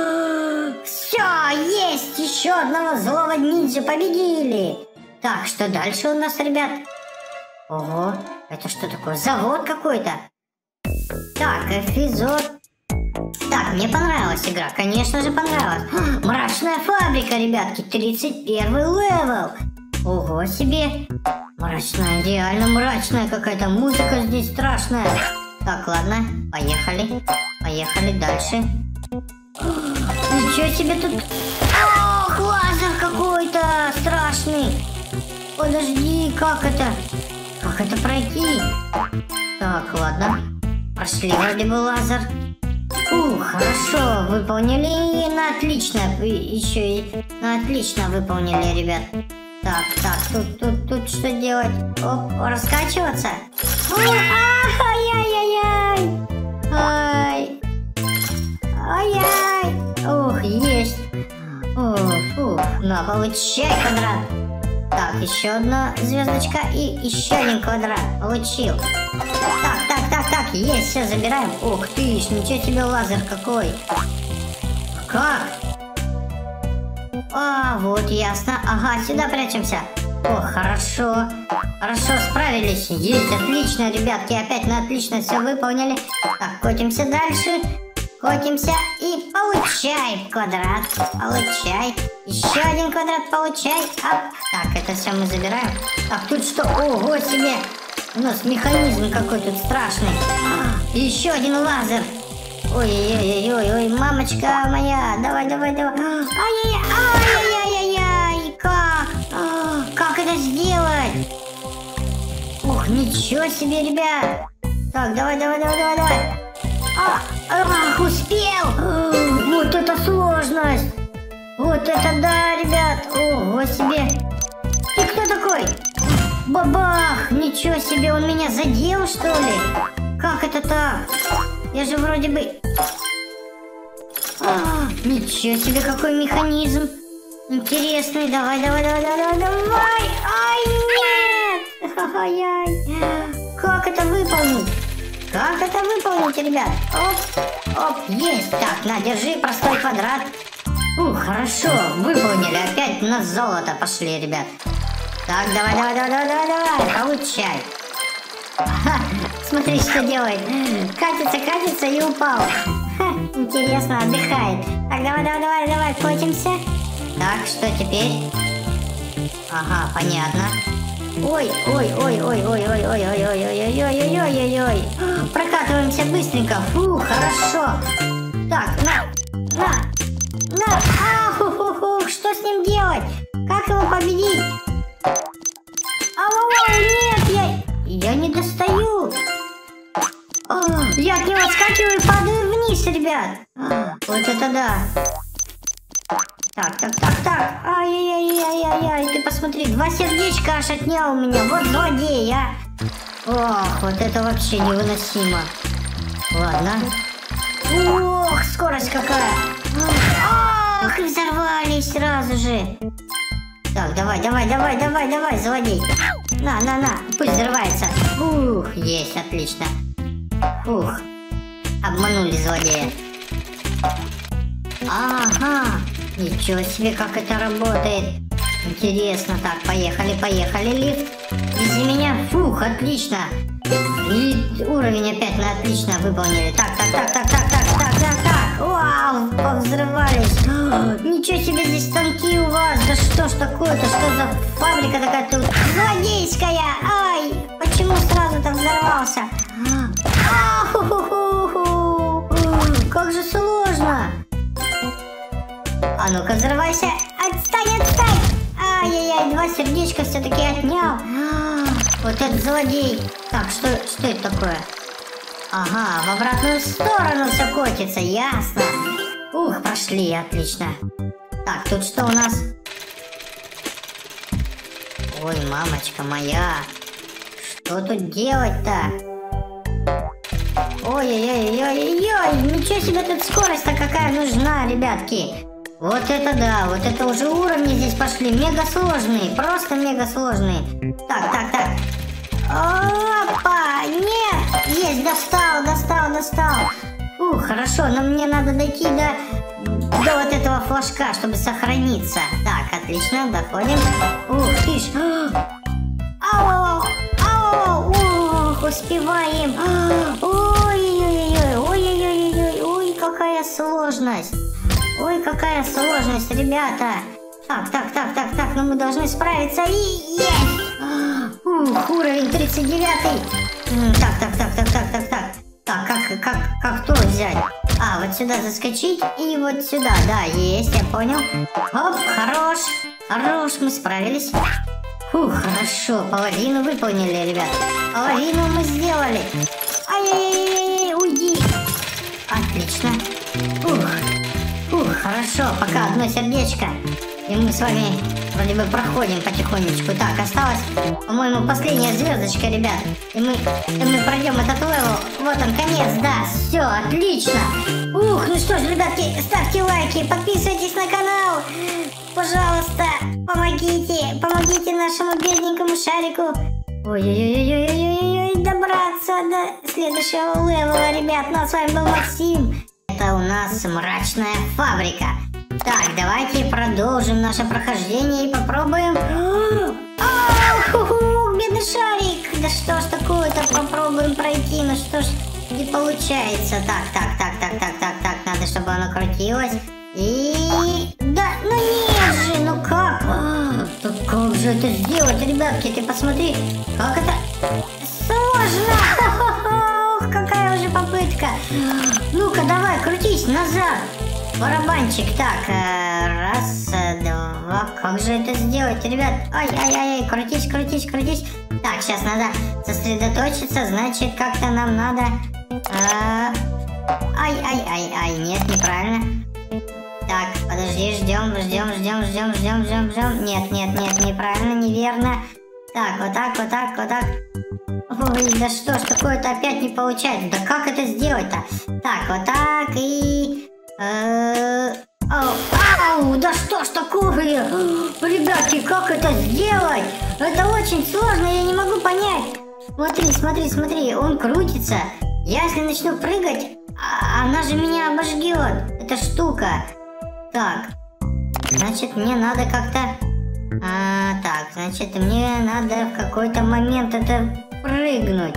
Все, есть, еще одного злого ниндзя победили. Так, что дальше у нас, ребят? Ого, это что такое? Завод какой-то. Так, эпизод. Так, мне понравилась игра, конечно же понравилась. Мрачная фабрика, ребятки, тридцать первый левел. Ого себе. Мрачная, идеально мрачная какая-то. Музыка здесь страшная. Так, ладно, поехали. Поехали дальше. Ничего себе тут. Ох, лазер какой-то страшный. Подожди, как это? Как это пройти? Так, ладно. Прошли вроде бы лазер. Ух, хорошо, выполнили на отлично. Еще и на отлично выполнили, ребят. Так, так, тут, тут, тут что делать? Оп, раскачиваться? Ай-яй-яй-яй! Ай! Ай-яй! Ух, есть! Ух, ух, на, получай квадрат! Так, еще одна звездочка и еще один квадрат. Получил. Так, так, так, так, есть, все, забираем. Ух ты ж, ничего себе лазер какой. Как? А, вот, ясно. Ага, сюда прячемся. О, хорошо. Хорошо, справились. Есть, отлично, ребятки. Опять на отлично все выполнили. Так, котимся дальше. Котимся и получай квадрат. Получай. Еще один квадрат получай. Оп. Так, это все мы забираем. Так, тут что? Ого себе. У нас механизм какой тут страшный. И еще один лазер. Ой-ой-ой-ой-ой, мамочка моя. Давай, давай, давай. Ай-яй-яй-яй-яй-яй. Как? Как это сделать? Ух, ничего себе, ребят. Так, давай, давай, давай, давай, давай. Ах, успел! Вот это сложность! Вот это да, ребят! Ого себе! Ты кто такой? Бабах! Ничего себе, он меня задел, что ли? Как это так? Я же вроде бы... А, ничего себе, какой механизм! Интересный, давай, давай, давай, давай, давай! Ай, нет! Ай-яй! Как это выполнить? Как это выполнить, ребят? Оп, оп, есть. Так, на, держи простой квадрат. Ух, хорошо, выполнили. Опять на золото пошли, ребят. Так, давай, давай, давай, давай, давай, давай, получай. Ха, смотри, что делает. Катится, катится и упал. Ха, интересно, отдыхает. Так, давай, давай, давай, давай, котимся. Так, что теперь? Ага, понятно. Ой, ой, ой, ой, ой, ой, ой, ой, ой, ой, ой, ой, ой, ой, ой. Прокатываемся быстренько. Фу, хорошо. Так, на, на, на. Аху-ху-ху, что с ним делать? Как его победить? Ау-ау, нет, я, я не достаю. О, я от него отскакиваю и падаю вниз, ребят. Вот это да. Так, так, так, так. Ай-яй-яй-яй-яй. Ты посмотри, два сердечка аж отнял у меня. Вот злодей, а. Ох, вот это вообще невыносимо. Ладно. Ох, скорость какая. Ох, и взорвались сразу же. Так, давай, давай, давай, давай, давай, злодей. На, на, на, пусть взрывается. Ух, есть, отлично. Ух, обманули злодея. Ага. Ничего себе, как это работает. Интересно. Так, поехали, поехали, лифт. Вези меня. Фух, отлично. И уровень опять на отлично выполнили. Так, так, так, так, так, так, так, так, так. Вау, повзрывались. Ничего себе, здесь станки у вас. Да что ж такое-то? Что за фабрика такая тут? Злодейская. Ай, почему сразу-то взорвался? А-ху-ху-ху-ху. Как же сложно. А ну-ка, взрывайся. Отстань, отстань. Ай-яй-яй, два сердечка все-таки отнял. Вот этот злодей. Так, что, что это такое? Ага, в обратную сторону все котится, ясно. Ух, прошли, отлично. Так, тут что у нас? Ой, мамочка моя. Что тут делать-то? Ой-ой-ой-ой-ой, ничего себе, тут скорость-то какая нужна, ребятки. Вот это да, вот это уже уровни здесь пошли, мега сложные, просто мега сложные. Так, так, так. Опа, нет, есть, достал, достал, достал. Ух, хорошо, но мне надо дойти до, до вот этого флажка, чтобы сохраниться. Так, отлично, доходим. Ух ты ж. Ау, ау, ух, успеваем. Ой-ой-ой, ой-ой-ой, ой, какая сложность. Ой, какая сложность, ребята. Так, так, так, так, так, но мы должны справиться. И есть! Ух, уровень тридцать девятый. Так, так, так, так, так, так, так. Так, как, как, как то взять? А, вот сюда заскочить и вот сюда. Да, есть, я понял. Оп, хорош. Хорош, мы справились. Фух, хорошо, половину выполнили, ребят. Половину мы сделали. Ай-яй-яй-яй, уйди. Отлично. Ух, ух, хорошо, пока одно сердечко. И мы с вами вроде бы проходим потихонечку. Так, осталось, по-моему, последняя звездочка, ребят. И мы, и мы пройдем этот левел. Вот он, конец, да, все, отлично. Ух, ну что ж, ребятки, ставьте лайки, подписывайтесь на канал. Пожалуйста, помогите, помогите нашему бедненькому шарику. Ой-ой-ой-ой-ой-ой, добраться до следующего левела, ребят. Ну а с вами был Максим. Это у нас мрачная фабрика. Так, давайте продолжим наше прохождение и попробуем. Ах, бедный шарик. Да что ж такое-то, попробуем пройти. Ну что ж, не получается. Так, так, так, так, так, так, так. Надо, чтобы оно крутилось. И... Да, ну нет же, ну как? Да как же это сделать, ребятки? Ты посмотри, как это сложно. Какая уже попытка. Ну-ка, давай, крутись назад. Барабанчик, так, раз, два, как же это сделать, ребят? Ай-ай-ай, крутись, крутись, крутись. Так, сейчас надо сосредоточиться, значит, как-то нам надо... Ай-ай-ай-ай, нет, неправильно. Так, подожди, ждем, ждем, ждем, ждем, ждем, ждем, ждем. Нет, нет, нет, неправильно, неверно. Так, вот так, вот так, вот так. Ой, да что ж, такое-то опять не получается. Да как это сделать-то? Так, вот так и... Ау, ау, да что ж такое? Ребятки, как это сделать? Это очень сложно, я не могу понять. Смотри, смотри, смотри, он крутится. Я если начну прыгать, она же меня обожгет, эта штука. Так, значит, мне надо как-то... А, так, значит, мне надо в какой-то момент это прыгнуть.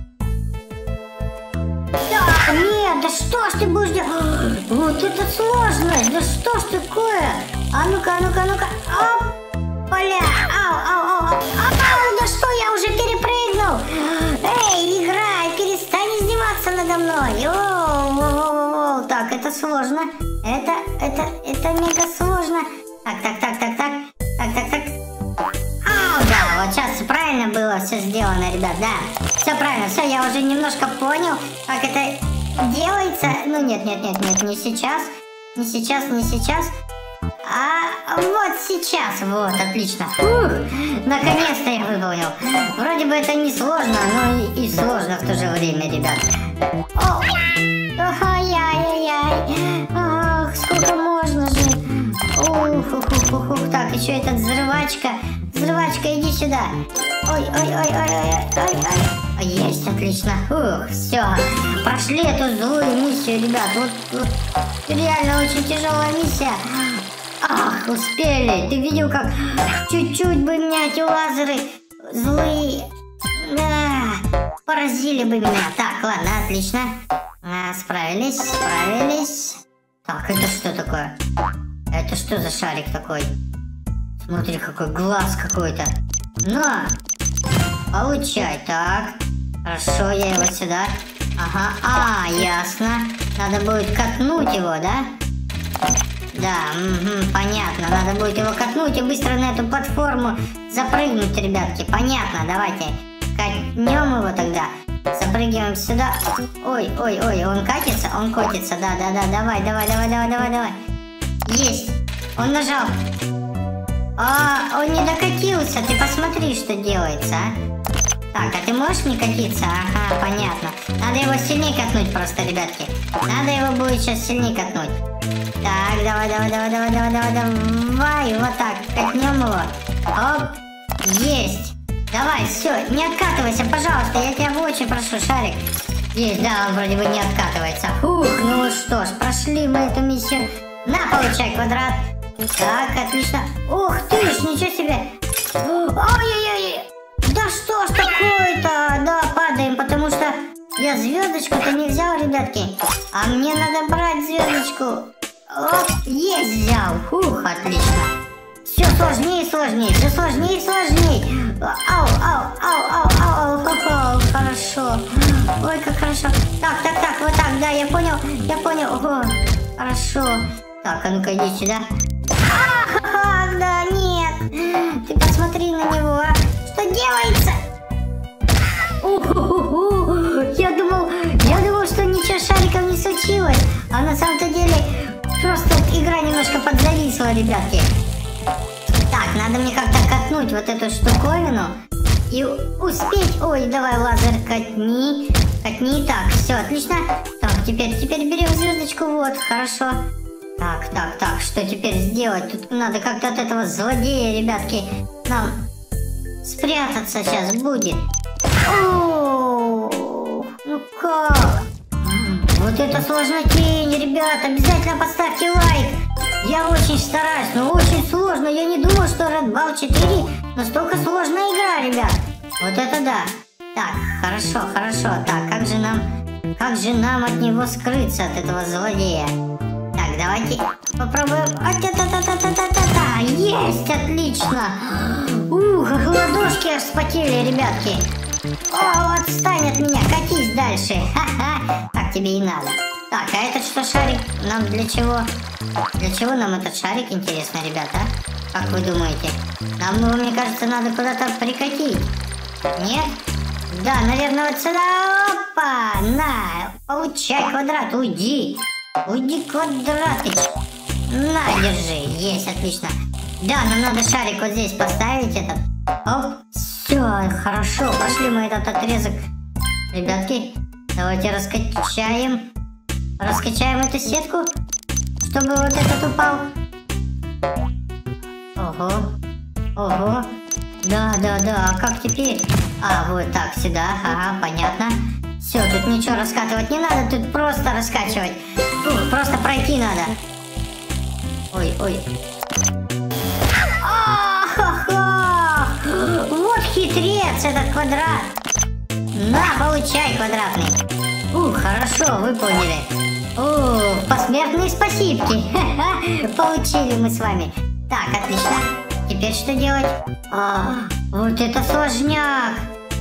Да, нет, да что ж ты будешь делать? Вот это сложность, да что ж такое? А ну-ка, а ну-ка, а ну-ка. Оп, поля, ау, ау, ау, ау, ау, да что, я уже перепрыгнул. Эй, игра, перестань издеваться надо мной. О, так, это сложно. Это, это, это мега сложно. Так, так, так, так, так, так, так, так. Ау, да, вот сейчас правильно было все сделано, ребят, да. Все правильно, все, я уже немножко понял, как это делается. Ну, нет, нет, нет, нет, не сейчас. Не сейчас, не сейчас. А вот сейчас, вот, отлично. Ух, наконец-то я выполнил. Вроде бы это не сложно, но и, и сложно в то же время, ребят. О, ай-яй-яй-яй. Ах, сколько можно же. Ух, ух, ух, ух, ух. Так, еще этот взрывачка. Взрывачка, иди сюда. Ой, ой, ой, ой, ой, ой, ой. Есть, отлично. Ух, все. Прошли эту злую миссию, ребят. Вот, вот реально очень тяжелая миссия. Ах, успели. Ты видел, как чуть-чуть бы меня эти лазеры злые, да, поразили бы меня. Так, ладно, отлично. А, справились, справились. Так, это что такое? Это что за шарик такой? Смотри, какой глаз какой-то. На! Получай. Так. Хорошо, я его сюда. Ага. А, ясно. Надо будет катнуть его, да? Да, угу, понятно. Надо будет его катнуть и быстро на эту платформу запрыгнуть, ребятки. Понятно, давайте катнем его тогда. Запрыгиваем сюда. Ой, ой, ой, он катится, он котится. Да, да, да, давай, давай, давай, давай, давай, давай. Есть. Он нажал. А, он не докатился. Ты посмотри, что делается, а. Так, а ты можешь не катиться? Ага, понятно. Надо его сильнее катнуть просто, ребятки. Надо его будет сейчас сильнее катнуть. Так, давай, давай, давай, давай, давай, давай, давай. Вот так, катнем его. Оп, есть. Давай, все, не откатывайся, пожалуйста, я тебя очень прошу, Шарик. Есть, да, он вроде бы не откатывается. Ух, ну что ж, прошли мы эту миссию. На, получай квадрат. Так, отлично. Ух ты ж, ничего себе. Ой-ой-ой. Да что ж такое-то? Да, падаем, потому что я звездочку-то не взял, ребятки. А мне надо брать звездочку. Оп, есть, взял. Ух, отлично. Все сложнее и сложнее, все сложнее и сложнее. Ау, ау, ау, ау, ау, ау, ау, хорошо. Ой, как хорошо. Так, так, так, вот так, да, я понял, я понял. Ого, хорошо. Так, а ну-ка иди сюда. Ах, да, нет. Ты посмотри на него, а. Что делается? У-ху-ху-ху. Я думал, я думал, что ничего с Шариком не случилось. А на самом-то деле просто игра немножко подзависла, ребятки. Так, надо мне как-то катнуть вот эту штуковину и успеть. Ой, давай лазер катни. Катни. Так, все, отлично. Так, теперь, теперь берем звездочку. Вот, хорошо. Так, так, так, что теперь сделать? Тут надо как-то от этого злодея, ребятки, нам спрятаться сейчас будет. О, ну как? Вот это сложнотень, ребят. Обязательно поставьте лайк. Я очень стараюсь, но очень сложно. Я не думал, что Red Ball четыре настолько сложная игра, ребят. Вот это да. Так, хорошо, хорошо. Так, как же нам, как же нам от него скрыться, от этого злодея? Так, давайте попробуем. А-та-та-та-та-та-та-та. Есть, отлично. Ух, ладошки аж вспотели, ребятки. О, отстань от меня, катись дальше. Ха-ха, так тебе и надо. Так, а этот что, шарик? Нам для чего? Для чего нам этот шарик, интересно, ребята? Как вы думаете? Нам его, мне кажется, надо куда-то прикатить. Нет? Да, наверное, вот сюда. Опа! На! Получай квадрат, уйди! Уйди, квадратыч! На, держи! Есть, отлично! Да, нам надо шарик вот здесь поставить этот. Оп! Все, хорошо, пошли мы этот отрезок. Ребятки, давайте раскачаем. Раскачаем эту сетку, чтобы вот этот упал. Ого, ого. Да, да, да, а как теперь? А, вот так, сюда, ага, понятно. Все, тут ничего раскатывать не надо, тут просто раскачивать. Фух, просто пройти надо. Ой, ой. А-ха-ха! Вот хитрец этот квадрат. На, получай, квадратный. Ух, хорошо, выполнили. Ух, посмертные спасибки. Ха-ха, получили мы с вами. Так, отлично. Теперь что делать? А, вот это сложняк.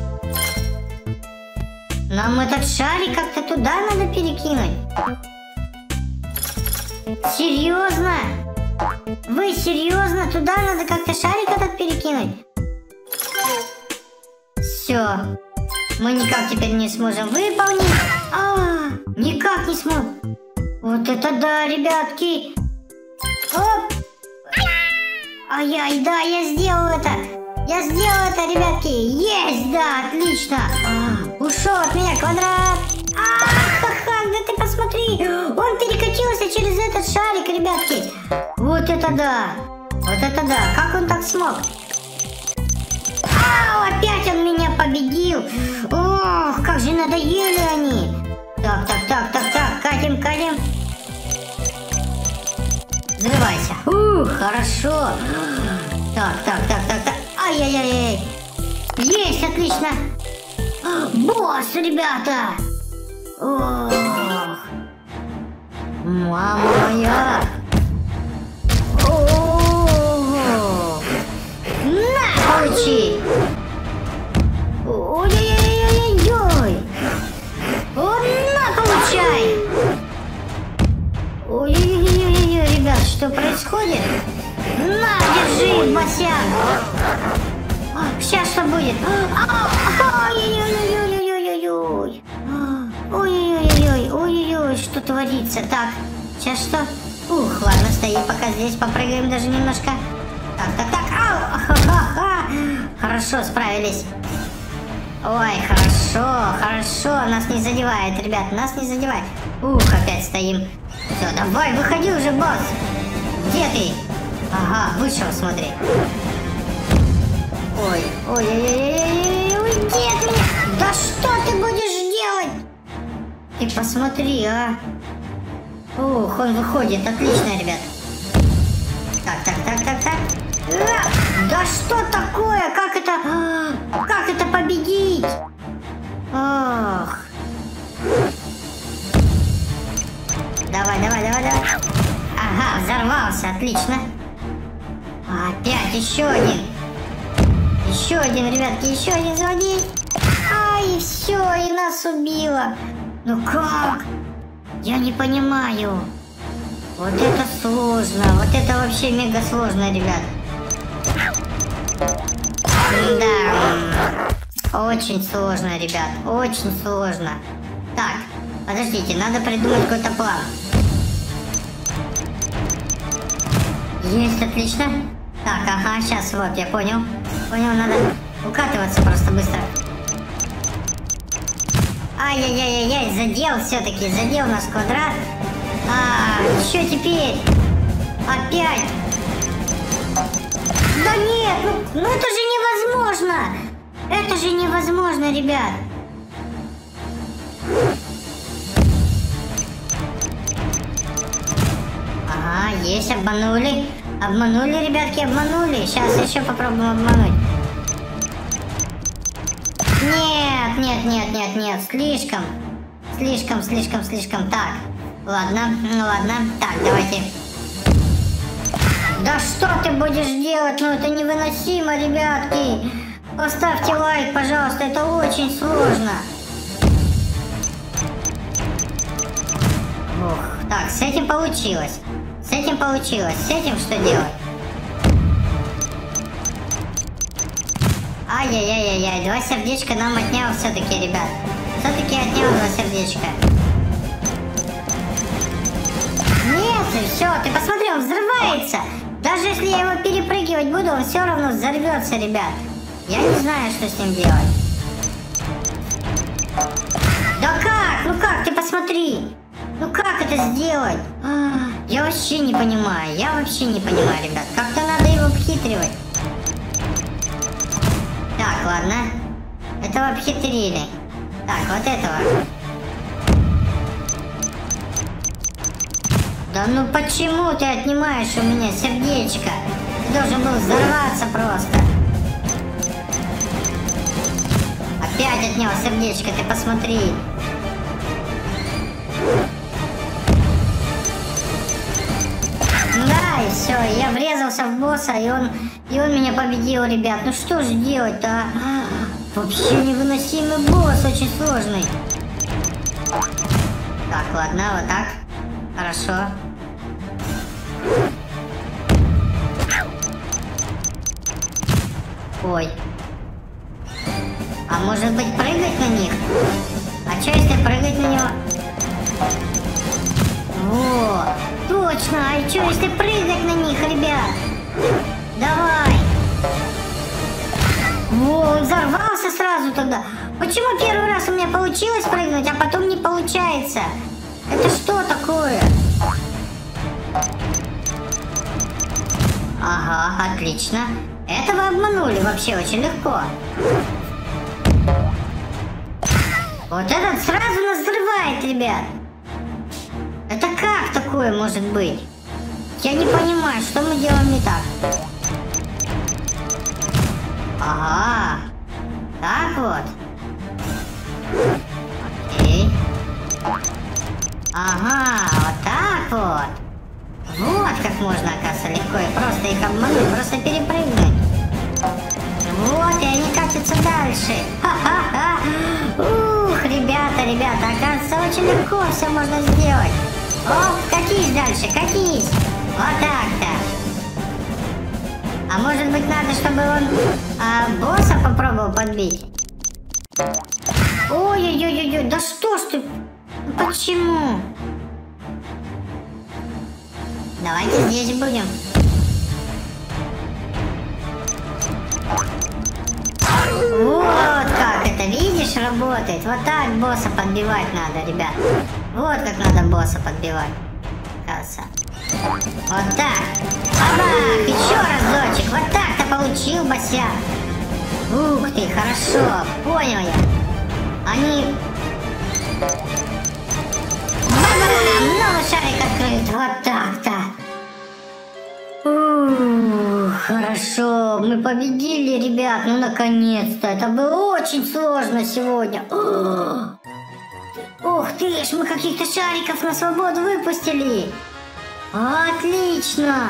Нам этот шарик как-то туда надо перекинуть. Серьезно? Вы серьезно? Туда надо как-то шарик этот перекинуть? Все. Мы никак теперь не сможем выполнить. А, никак не сможем. Вот это да, ребятки. Оп. Ай-яй, да, я сделал это. Я сделал это, ребятки. Есть, да, отлично. А, ушел от меня квадрат. А-ха-ха, да ты посмотри. Он перекатился через этот шарик, ребятки. Вот это да. Вот это да. Как он так смог? Ау, опять он меня победил. Ох, как же надоели они. Так, так, так, так, так. Катим, катим. Взрывайся. Ух, хорошо. Так, так, так, так, так. Ай-яй-яй. Есть, отлично. Босс, ребята. Ох. Мама моя. Ох. На, получи. Ой-ой-ой-ой-ой. Вот на, получай. Ой-ой-ой-ой-ой, ребят, что происходит? На, держи, босяк. Сейчас что будет? Ой-ой-ой-ой-ой-ой-ой. Ой-ой-ой. Ой-ой-ой. Ой-ой-ой. Что творится? Так, сейчас что? Ух, ладно, стоим пока здесь. Попрыгаем даже немножко. Так, так, так. Ау! Ха-ха-ха. Хорошо, справились. Ой, хорошо, хорошо. Нас не задевает, ребят. Нас не задевает. Ух, опять стоим. Все, давай, выходи уже, босс. Где ты? Ага, вышел, смотри. Ой, ой-ой-ой-ой, где ты? Да что ты будешь делать? Ты посмотри, а. Ух, он выходит, отлично, ребят. Так, так, так, так, так. А, да что такое? Как это? Как это победить? Ох. Давай, давай, давай, давай. Ага, взорвался, отлично. Опять еще один. Еще один, ребятки, еще один злодей. Ай, все, и нас убило. Ну как? Я не понимаю. Вот это сложно. Вот это вообще мега сложно, ребят. Да. Очень сложно, ребят. Очень сложно. Так, подождите, надо придумать какой-то план. Есть, отлично. Так, ага, сейчас, вот, я понял. Понял, надо укатываться просто быстро. Ай-яй-яй-яй, задел все-таки, задел наш квадрат. А, что теперь? Опять? Да нет, ну, ну это же невозможно. Это же невозможно, ребят. Ага, есть, обманули. Обманули, ребятки, обманули. Сейчас еще попробуем обмануть. Нет, нет, нет, нет, нет. Слишком. Слишком, слишком, слишком. Так, ладно, ну ладно. Так, давайте. Да что ты будешь делать? Ну это невыносимо, ребятки. Поставьте лайк, пожалуйста. Это очень сложно. Ух, так, с этим получилось. С этим получилось. С этим что делать? Ай-яй-яй-яй-яй. Два сердечка нам отнял все-таки, ребят. Все-таки отнял два сердечка. Нет, все, ты посмотри, он взрывается. Даже если я его перепрыгивать буду, он все равно взорвется, ребят. Я не знаю, что с ним делать. Да как? Ну как? Ты посмотри. Ну как это сделать? А, я вообще не понимаю. Я вообще не понимаю, ребят. Как-то надо его обхитривать. Так, ладно. Этого обхитрили. Так, вот этого. Да ну почему ты отнимаешь у меня сердечко? Ты должен был взорваться просто. Опять отнял сердечко, ты посмотри. Да, и все, я врезался в босса, и он, и он меня победил, ребят. Ну что же делать-то, а? Вообще невыносимый босс, очень сложный. Так, ладно, вот так. Хорошо. Ой. А может быть прыгать на них? А что если прыгать на него? Во, точно, а что если прыгать на них, ребят? Давай. Во, он взорвался сразу тогда. Почему первый раз у меня получилось прыгнуть, а потом не получается? Это что такое? Ага, отлично. Этого обманули вообще очень легко. Вот этот сразу нас взрывает, ребят. Это как такое может быть? Я не понимаю, что мы делаем не так. Ага. Так вот. Окей. Ага, вот так вот. Вот как можно, оказывается, легко и просто их обмануть, просто перепрыгнуть. Вот, и они катятся дальше. Ха-ха-ха. Ух, ребята, ребята, оказывается, очень легко все можно сделать. Оп, катись дальше, катись. Вот так-то. А может быть надо, чтобы он а, босса попробовал подбить? Ой-ой-ой-ой, да что ж ты? Почему? Давайте здесь будем. Вот как это, видишь, работает. Вот так босса подбивать надо, ребят. Вот как надо босса подбивать. Кажется. Вот так. Бабах! Еще разочек. Вот так-то получил босяк. Ух ты, хорошо. Понял я. Они... Бабам! Новый шарик открыт. Вот так-то. Ух, хорошо. Мы победили, ребят. Ну, наконец-то. Это было очень сложно сегодня. О! Ух ты ж, мы каких-то шариков на свободу выпустили. Отлично.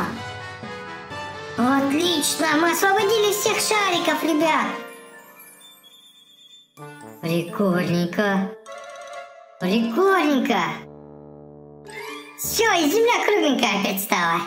Отлично. Мы освободили всех шариков, ребят. Прикольненько. Прикольненько. Все, и земля кругленькая опять стала.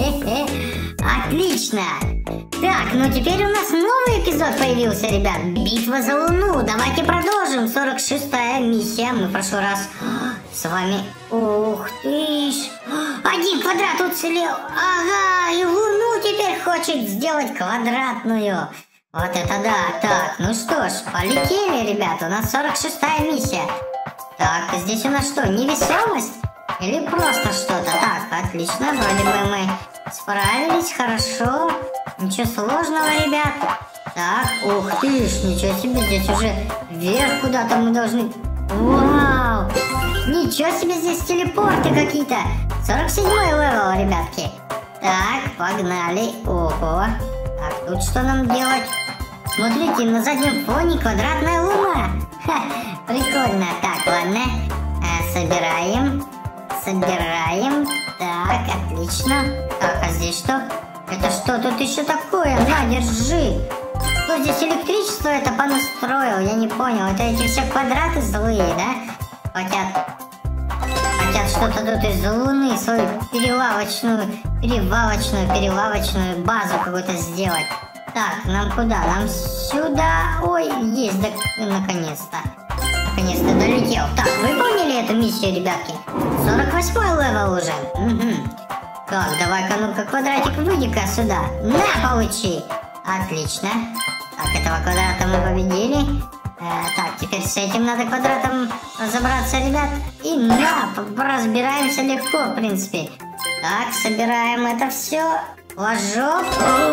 Отлично. Так, ну теперь у нас новый эпизод появился, ребят. Битва за Луну. Давайте продолжим. сорок шестая миссия. Мы в прошлый раз с вами... Ух ты ж. Один квадрат уцелел. Ага, и Луну теперь хочет сделать квадратную. Вот это да. Так, ну что ж, полетели, ребят. У нас сорок шестая миссия. Так, здесь у нас что, невесомость? Или просто что-то? Так, отлично, вроде бы мы справились, хорошо. Ничего сложного, ребят. Так, ух ты ж, ничего себе, здесь уже вверх куда-то мы должны... Вау! Ничего себе, здесь телепорты какие-то. сорок седьмой левел, ребятки. Так, погнали. Ого. Так, тут что нам делать? Смотрите, на заднем фоне квадратная луна. Ха, прикольно. Так, ладно. А, собираем. Собираем. Так, отлично. Так, а здесь что? Это что тут еще такое? На, держи. Кто здесь электричество это понастроил? Я не понял. Это эти все квадраты злые, да? Хотят... Хотят что-то тут из Луны, свою перелавочную, перевалочную, перелавочную базу какую-то сделать. Так, нам куда? Нам сюда. Ой, есть, да, наконец-то. Наконец-то долетел. Так, выполнили эту миссию, ребятки? сорок восьмой левел уже. Угу. Так, давай-ка, ну-ка, квадратик, выйди-ка сюда. На, получи. Отлично. Так, этого квадрата мы победили. Э, так, теперь с этим надо квадратом разобраться, ребят. И на, разбираемся легко, в принципе. Так, собираем это все. Флажок.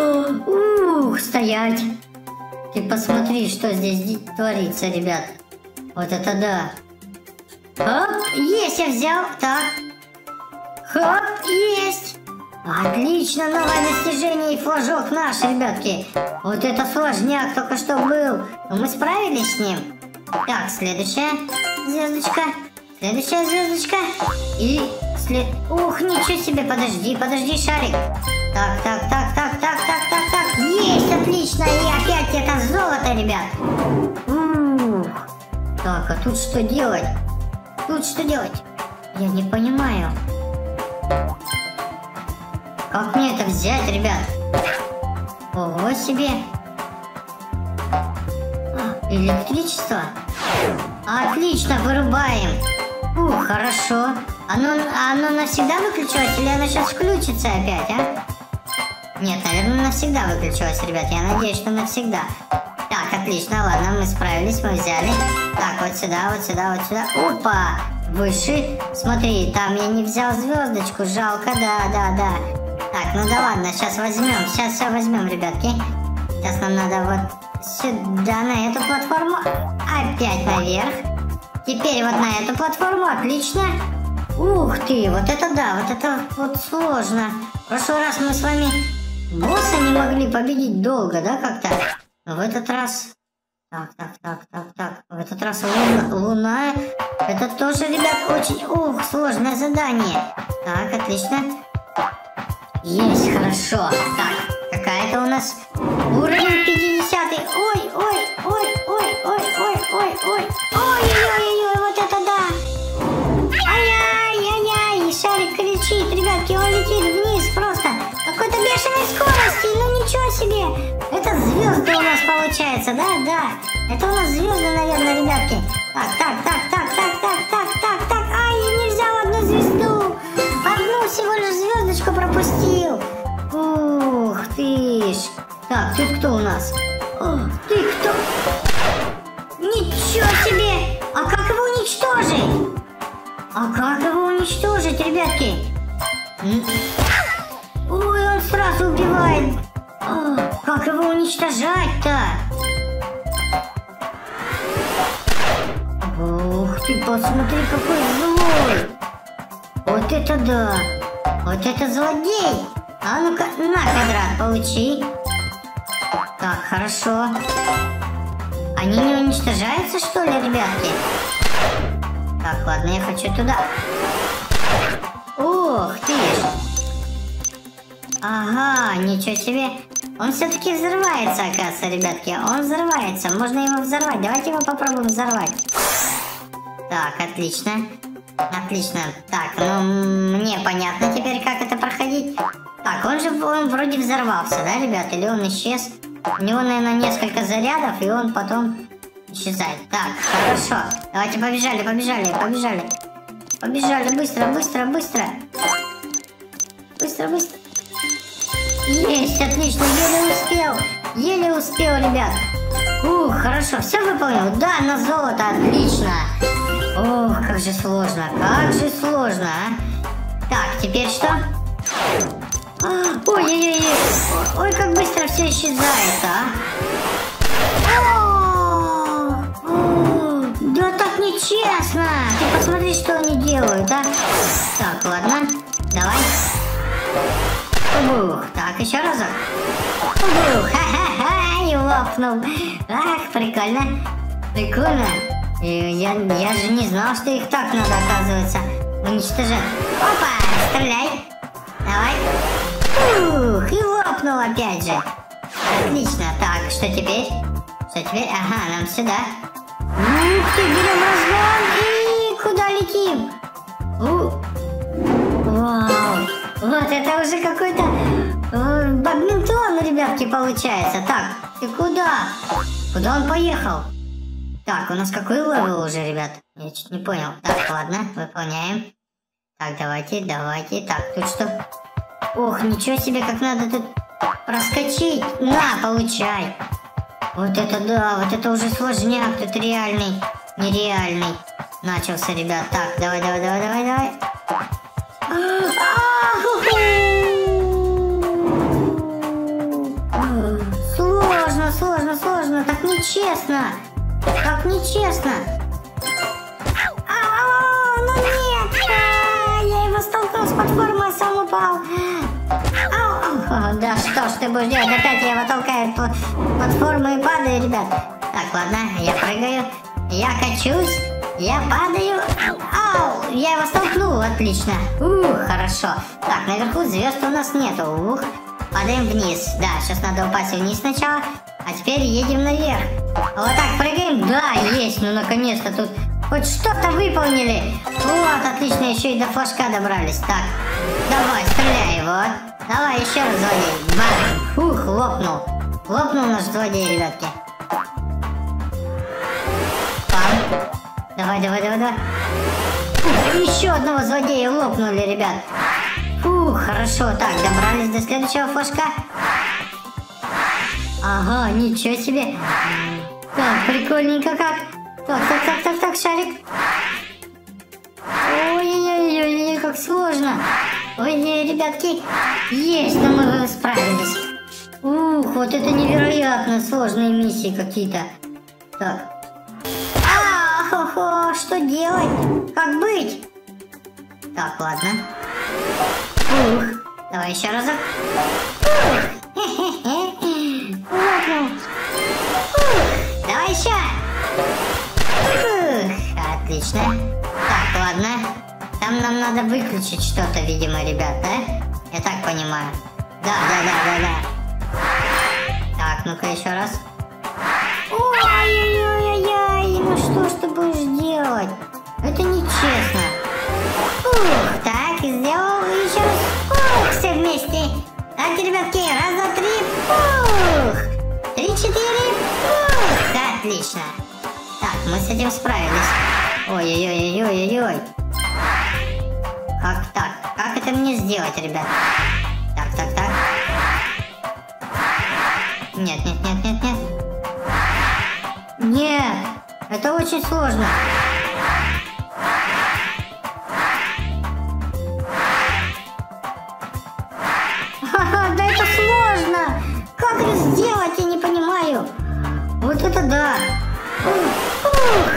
Ух, стоять. Ты посмотри, что здесь творится, ребят. Вот это да. Хоп, есть, я взял. Так. Хоп, есть. Отлично, новое достижение и флажок наш, ребятки. Вот это сложняк только что был. Но мы справились с ним. Так, следующая звездочка. Следующая звездочка. И след... Ух, ничего себе, подожди, подожди, шарик. Так, так, так, так, так, так, так, так. Есть, отлично. И опять это золото, ребят. Ух. Так, а тут что делать? Тут что делать? Я не понимаю. Как мне это взять, ребят? Ого себе. А, электричество. Отлично, вырубаем. Ух, хорошо. Оно, оно навсегда выключилось или оно сейчас включится опять, а? Нет, наверное, навсегда выключилось, ребят. Я надеюсь, что навсегда. Так, отлично, ладно, мы справились, мы взяли. Так, вот сюда, вот сюда, вот сюда. Опа! Выше. Смотри, там я не взял звездочку, жалко, да, да, да. Так, ну да ладно, сейчас возьмем, сейчас все возьмем, ребятки. Сейчас нам надо вот сюда, на эту платформу. Опять наверх. Теперь вот на эту платформу, отлично. Ух ты, вот это да, вот это вот сложно. В прошлый раз мы с вами босса не могли победить долго, да, как-то? Но в этот раз... Так, так, так, так, так. В этот раз луна, луна. Это тоже, ребят, очень... Ух, сложное задание. Так, отлично. Есть, хорошо. Так, какая-то у нас уровень пятидесятый. Ой, ой, ой, ой, ой, ой, ой, ой. Ой-ой-ой, вот это да. Ай-яй-яй-яй. Шарик кричит, ребятки, он летит вниз просто. Какой-то бешеной скорости, ну ничего себе. Это звезды у нас получается, да, да. Это у нас звезды, наверное, ребятки. Так, так, так, так, так, так, так, так, так. Ай, нельзя в одну звезду. Одну всего лишь звездочку пропустил. Ух ты ж. Так, тут кто у нас? О, ты кто? Ничего себе. А как его уничтожить? А как его уничтожить, ребятки? Ой, он сразу убивает. О, как его уничтожать-то? Ух ты, посмотри, какой злой. Вот это да. Вот это злодей. А ну-ка, на, квадрат, получи. Так, хорошо. Они не уничтожаются, что ли, ребятки? Так, ладно, я хочу туда. Ух ты ж. Ага, ничего себе. Он все-таки взрывается, оказывается, ребятки. Он взрывается. Можно его взорвать. Давайте его попробуем взорвать. Так, отлично. Отлично. Так, ну мне понятно теперь, как это проходить. Так, он же он вроде взорвался, да, ребят? Или он исчез? У него, наверное, несколько зарядов, и он потом исчезает. Так, хорошо. Давайте побежали, побежали, побежали. Побежали, быстро, быстро, быстро. Быстро, быстро. Есть, отлично, еле успел. Еле успел, ребят. Ух, хорошо, все выполнил? Да, на золото, отлично. Ох, как же сложно, как же сложно, а. Так, теперь что? Ой-ой-ой, ой, как быстро все исчезает, а. О, о, да так нечестно. Ты посмотри, что они делают, а. Так, ладно, давай. Ух, так, еще разок. Ух, ха-ха-ха, и лопнул. Ах, прикольно, прикольно. Я, я же не знал, что их так надо, оказывается, уничтожать. Опа, стреляй. Давай. Ух, и лопнул опять же. Отлично. Так, что теперь? Что теперь? Ага, нам сюда. Ух ты, берем разгон и куда летим? У. Вау. Вот это уже какой-то э, бадминтон, ребятки, получается. Так, ты куда? Куда он поехал? Так, у нас какой левел уже, ребят? Я чуть не понял. Так, ладно, выполняем. Так, давайте, давайте. Так, тут что? Ох, ничего себе, как надо тут проскочить. На, получай. Вот это да, вот это уже сложняк. Тут реальный, нереальный начался, ребят. Так, давай, давай, давай, давай, давай. Сложно, сложно, сложно. Так нечестно. Как нечестно. А, ну нет. А, я его столкнул с платформы, а сам упал. Ау, ау. Да что ж ты будешь делать? Опять я его толкаю в платформу и падаю, ребят. Так, ладно, я прыгаю. Я качусь. Я падаю. Ау, я его столкнул. Отлично. Ух, хорошо. Так, наверху звезд у нас нету. Ух. Падаем вниз. Да, сейчас надо упасть вниз сначала. А теперь едем наверх. Вот так прыгаем. Да, есть. Ну, наконец-то тут хоть что-то выполнили. Вот, отлично. Еще и до флажка добрались. Так, давай, стреляй. Вот. Давай, еще раз, злодей. Бам. Фух, лопнул. Лопнул наш злодей, ребятки. Пам. Давай, давай, давай, давай. Фух, еще одного злодея лопнули, ребят. Фух, хорошо. Так, добрались до следующего флажка. Ага, ничего себе. Так, прикольненько как. Так, так, так, так, так, шарик. Ой-ой-ой, как сложно. Ой-ой, ребятки. Есть, но мы справились. Ух, вот это невероятно сложные миссии какие-то. Так. А-хо-хо, что делать? Как быть? Так, ладно. Ух, давай еще разок. Ух, хе-хе-хе. Лопнул. Ух, давай еще. Ух, отлично. Так, ладно. Там нам надо выключить что-то, видимо, ребят, да? Я так понимаю. Да, да, да, да, да. Так, ну-ка еще раз. Ой-ой-ой-ой-ой, ну что ж ты будешь делать? Это нечестно. Ух, так, сделал еще раз. Ух, все вместе. А теперь ребятки. Раз, два, три. Пух. Три, четыре. Пух. Отлично. Так, мы с этим справились. Ой-ой-ой-ой-ой-ой. Как так? Как это мне сделать, ребят? Так, так, так. Нет, нет, нет, нет, нет. Нет, это очень сложно. Ха-ха, да это сложно. Как это сделать, я не понимаю. Вот это да. Ух, ух.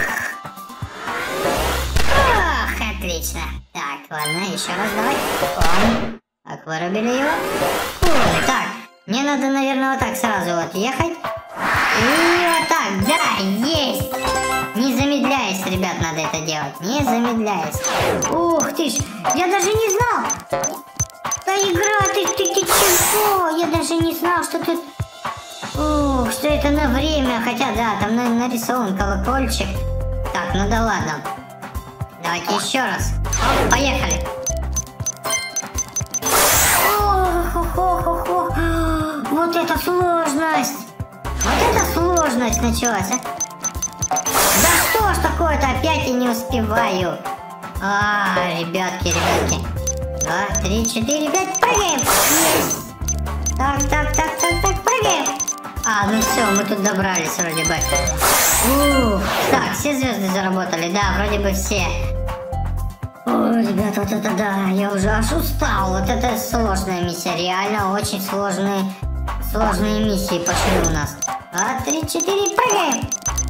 Ах, отлично. Так, ладно, еще раз давай. О, так, вырубили его. Фу, так, мне надо, наверное, вот так сразу вот ехать. И вот так, да, есть. Не замедляясь, ребят, надо это делать. Не замедляясь. Ух ты ж, я даже не знал. Да игра, ты, ты, ты чего? Я даже не знал, что тут... Ух, что это на время. Хотя, да, там нарисован колокольчик. Так, ну да ладно. Давайте еще раз. Оп, поехали. Ох-ох-ох-ох. Вот это сложность. Вот это сложность началась, а. Да что ж такое-то, опять я не успеваю. А, ребятки, ребятки. Два, три, четыре, пять, прыгаем. Есть. Так, так, так, так, так, прыгаем. А, ну все, мы тут добрались вроде бы. Ух, так, все звезды заработали, да, вроде бы все. Ой, ребят, вот это да, я уже аж устал. Вот это сложная миссия, реально очень сложные, сложные миссии пошли у нас. Два, три, четыре, прыгаем.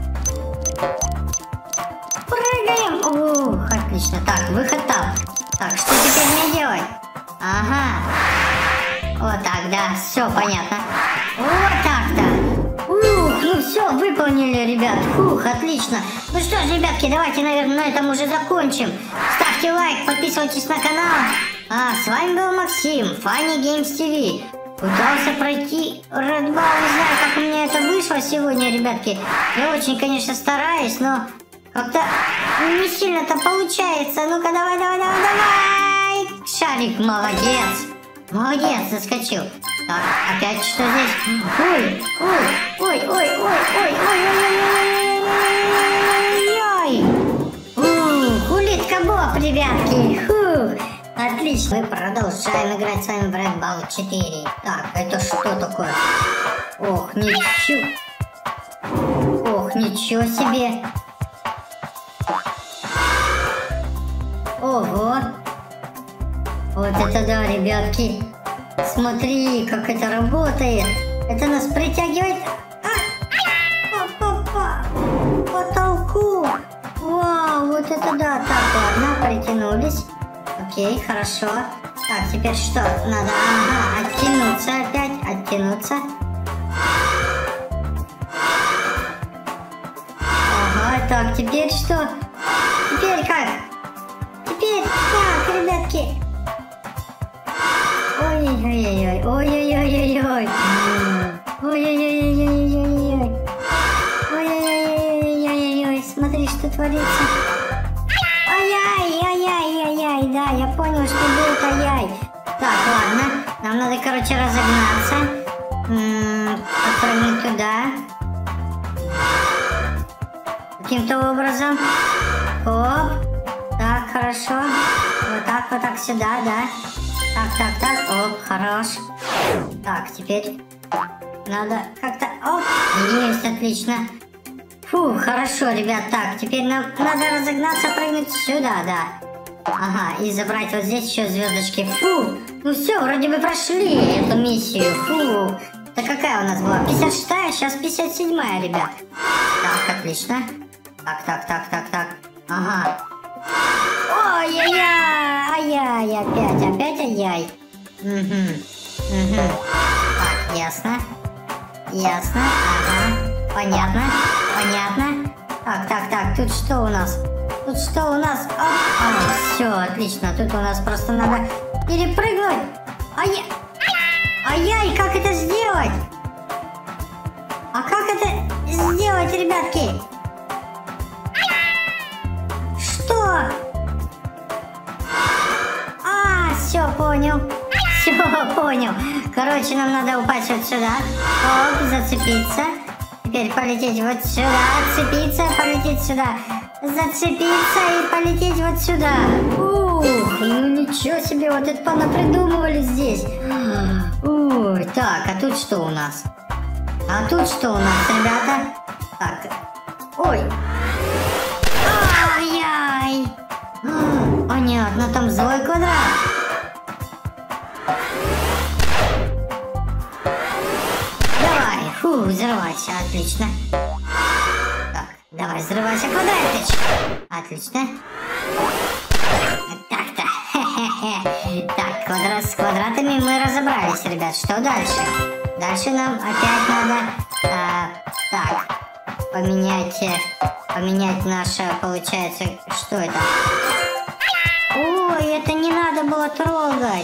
Прыгаем. Ух, отлично. Так, выход там. Так, что теперь мне делать? Ага. Вот так, да, все понятно. Вот так-то. Ух, ну все, выполнили, ребят. Фух, отлично. Ну что ж, ребятки, давайте, наверное, на этом уже закончим. Ставьте лайк, подписывайтесь на канал. А, с вами был Максим, Funny Games ти ви. Пытался пройти Red Ball, не знаю, как у меня это вышло сегодня, ребятки. Я очень, конечно, стараюсь, но как-то не сильно-то получается. Ну-ка, давай, давай, давай, давай. Шарик, молодец. Молодец, заскочил. Так, опять что здесь? Ой, ой, ой, ой, ой, ой, ой, ой, ой, ой, ой. Ух, улитка Боб, ребятки. Фух. Отлично, мы продолжаем играть с вами в Red Ball четыре. Так, это что такое? Ох, ничего. Ох, ничего себе. Ого. Вот это да, ребятки. Смотри, как это работает. Это нас притягивает а, по, по, по потолку. Вау, вот это да. Так, ладно, притянулись. Окей, хорошо. Так, теперь что? Надо, ага, оттянуться опять, оттянуться. Ага, так, теперь что? Теперь как? Теперь как, ребятки? Ой-ой-ой-ой, ой-ой-ой-ой-ой. Ой-ой-ой-ой-ой-ой-ой. Ой-ой-ой-ой-ой-ой, смотри, что творится. Ай-яй-яй-яй-яй-яй, да, я понял, что будет ай-яй. Так, ладно, нам надо, короче, разогнаться. М-м, отпрыгнуть туда. Каким-то образом. Оп. Так, хорошо. Вот так, вот так сюда, да. Так, так, так. Оп, хорош. Так, теперь надо как-то... Оп, есть, отлично. Фу, хорошо, ребят. Так, теперь нам надо разогнаться, прыгнуть сюда, да. Ага, и забрать вот здесь еще звездочки. Фу, ну все, вроде бы прошли эту миссию. Фу, это какая у нас была? пятьдесят шестая, сейчас пятьдесят седьмая, ребят. Так, отлично. Так, так, так, так, так. Ага. Ой-яй-яй, ай-яй, опять, опять ай-яй. Угу, угу. Так, ясно. Ясно, ага. Понятно, понятно. Так, так, так, тут что у нас? Тут что у нас? А, все, отлично. Тут у нас просто надо перепрыгнуть. Ай-яй, ай-яй, как это сделать? А как это сделать, ребятки? Что? А, все, понял. Все, понял. Короче, нам надо упасть вот сюда. Оп, зацепиться. Теперь полететь вот сюда, отцепиться, полететь сюда. Зацепиться и полететь вот сюда. Ух, ну ничего себе, вот это понапридумывали здесь. Ой, так, а тут что у нас? А тут что у нас, ребята? Так, ой. Ай-яй. Понятно, там злой квадрат. Давай, фу, взрывайся, отлично. Так, давай, взрывайся, квадратыч. Отлично. Так-то. Так, квадрат, с квадратами мы разобрались, ребят. Что дальше? Дальше нам опять надо а, так, поменять, поменять наше, получается, что это? Ой, это не надо было трогать.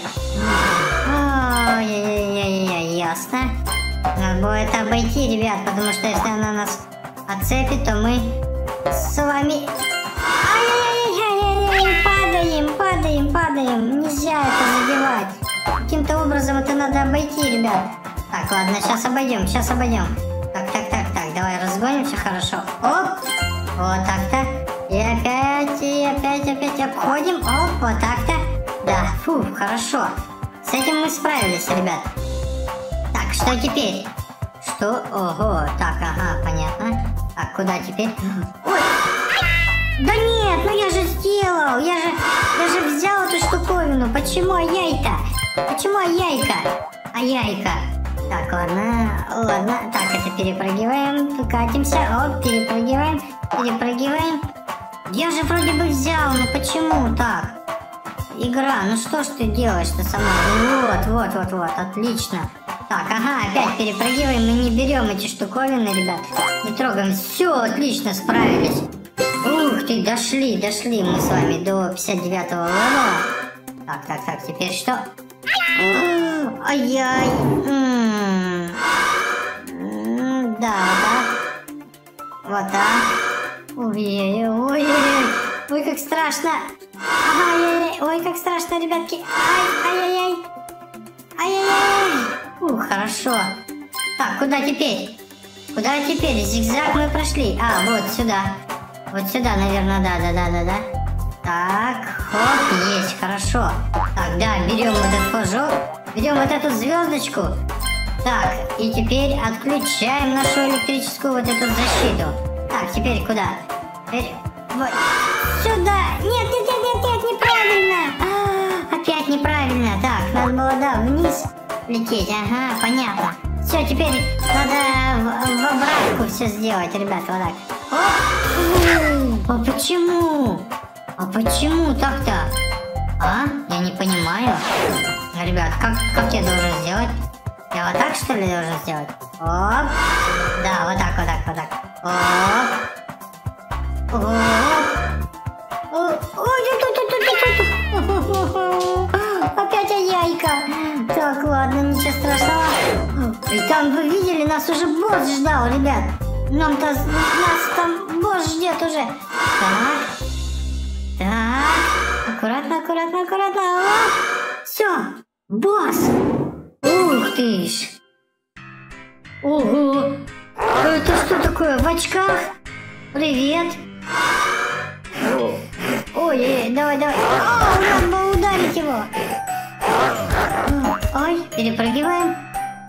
Ой-яй-яй-яй, ясно. Надо было это обойти, ребят, потому что если она нас отцепит, то мы с вами... Ай-яй-яй-яй-яй, падаем, падаем, падаем. Нельзя это задевать. Каким-то образом это надо обойти, ребят. Так, ладно, сейчас обойдем, сейчас обойдем. Так, так, так, так, давай разгонимся, хорошо. Оп, вот так-то. И опять, и опять, опять обходим. Оп, вот так-то. Да, фу, хорошо. С этим мы справились, ребят. Так, что теперь? Что? Ого, так, ага, понятно. Так, куда теперь? Ой! Да нет, ну я же сделал. Я же, я же взял эту штуковину. Почему ай-яй-то? Почему ай-яйка? Ай-яйка. Так, ладно, ладно. Так, это перепрыгиваем, катимся. Оп, перепрыгиваем, перепрыгиваем. Я же вроде бы взял, но почему так? Игра, ну что ж ты делаешь-то сама? Вот, вот, вот, вот, отлично. Так, ага, опять перепрыгиваем, мы не берем эти штуковины, ребят. Не трогаем. Все, отлично, справились. Ух ты, дошли, дошли мы с вами до пятьдесят девятого левела. Так, так, так, теперь что? Ай-яй. Да, вот так. Вот так. Ой-ой-ой. Ой, как страшно. Ай-яй-яй. Ой, как страшно, ребятки. Ай-ай-яй. Ай-яй-яй. Ух, хорошо. Так, куда теперь? Куда теперь? Зигзаг мы прошли. А, вот сюда. Вот сюда, наверное, да-да-да-да-да. Так, хоп, есть, хорошо. Так, да, берем вот этот флажок. Берем вот эту звездочку. Так, и теперь отключаем нашу электрическую вот эту защиту. Так, теперь куда? Теперь вот сюда. Нет, нет, нет, нет, нет, неправильно. А, опять неправильно. Так, надо было, да, вниз лететь. Ага, понятно. Все, теперь надо в, в обратку все сделать, ребят, вот так. Оп. А почему? А почему так-то? А? Я не понимаю. Ребят, как, как я должен сделать? Я вот так, что ли, должен сделать? Оп. Да, вот так, вот так, вот так. Оп. Оп. Опять ай-яйка. Так, ладно, ничего страшного. И там, вы видели, нас уже босс ждал, ребят. Нам-то, нас там босс ждет уже. Так. Так. Аккуратно, аккуратно, аккуратно. Оп. Все. Босс. Ух ты ж. Ого. Это что такое? В очках? Привет. Ой, давай, давай. О, надо было ударить его. Ой, перепрыгиваем.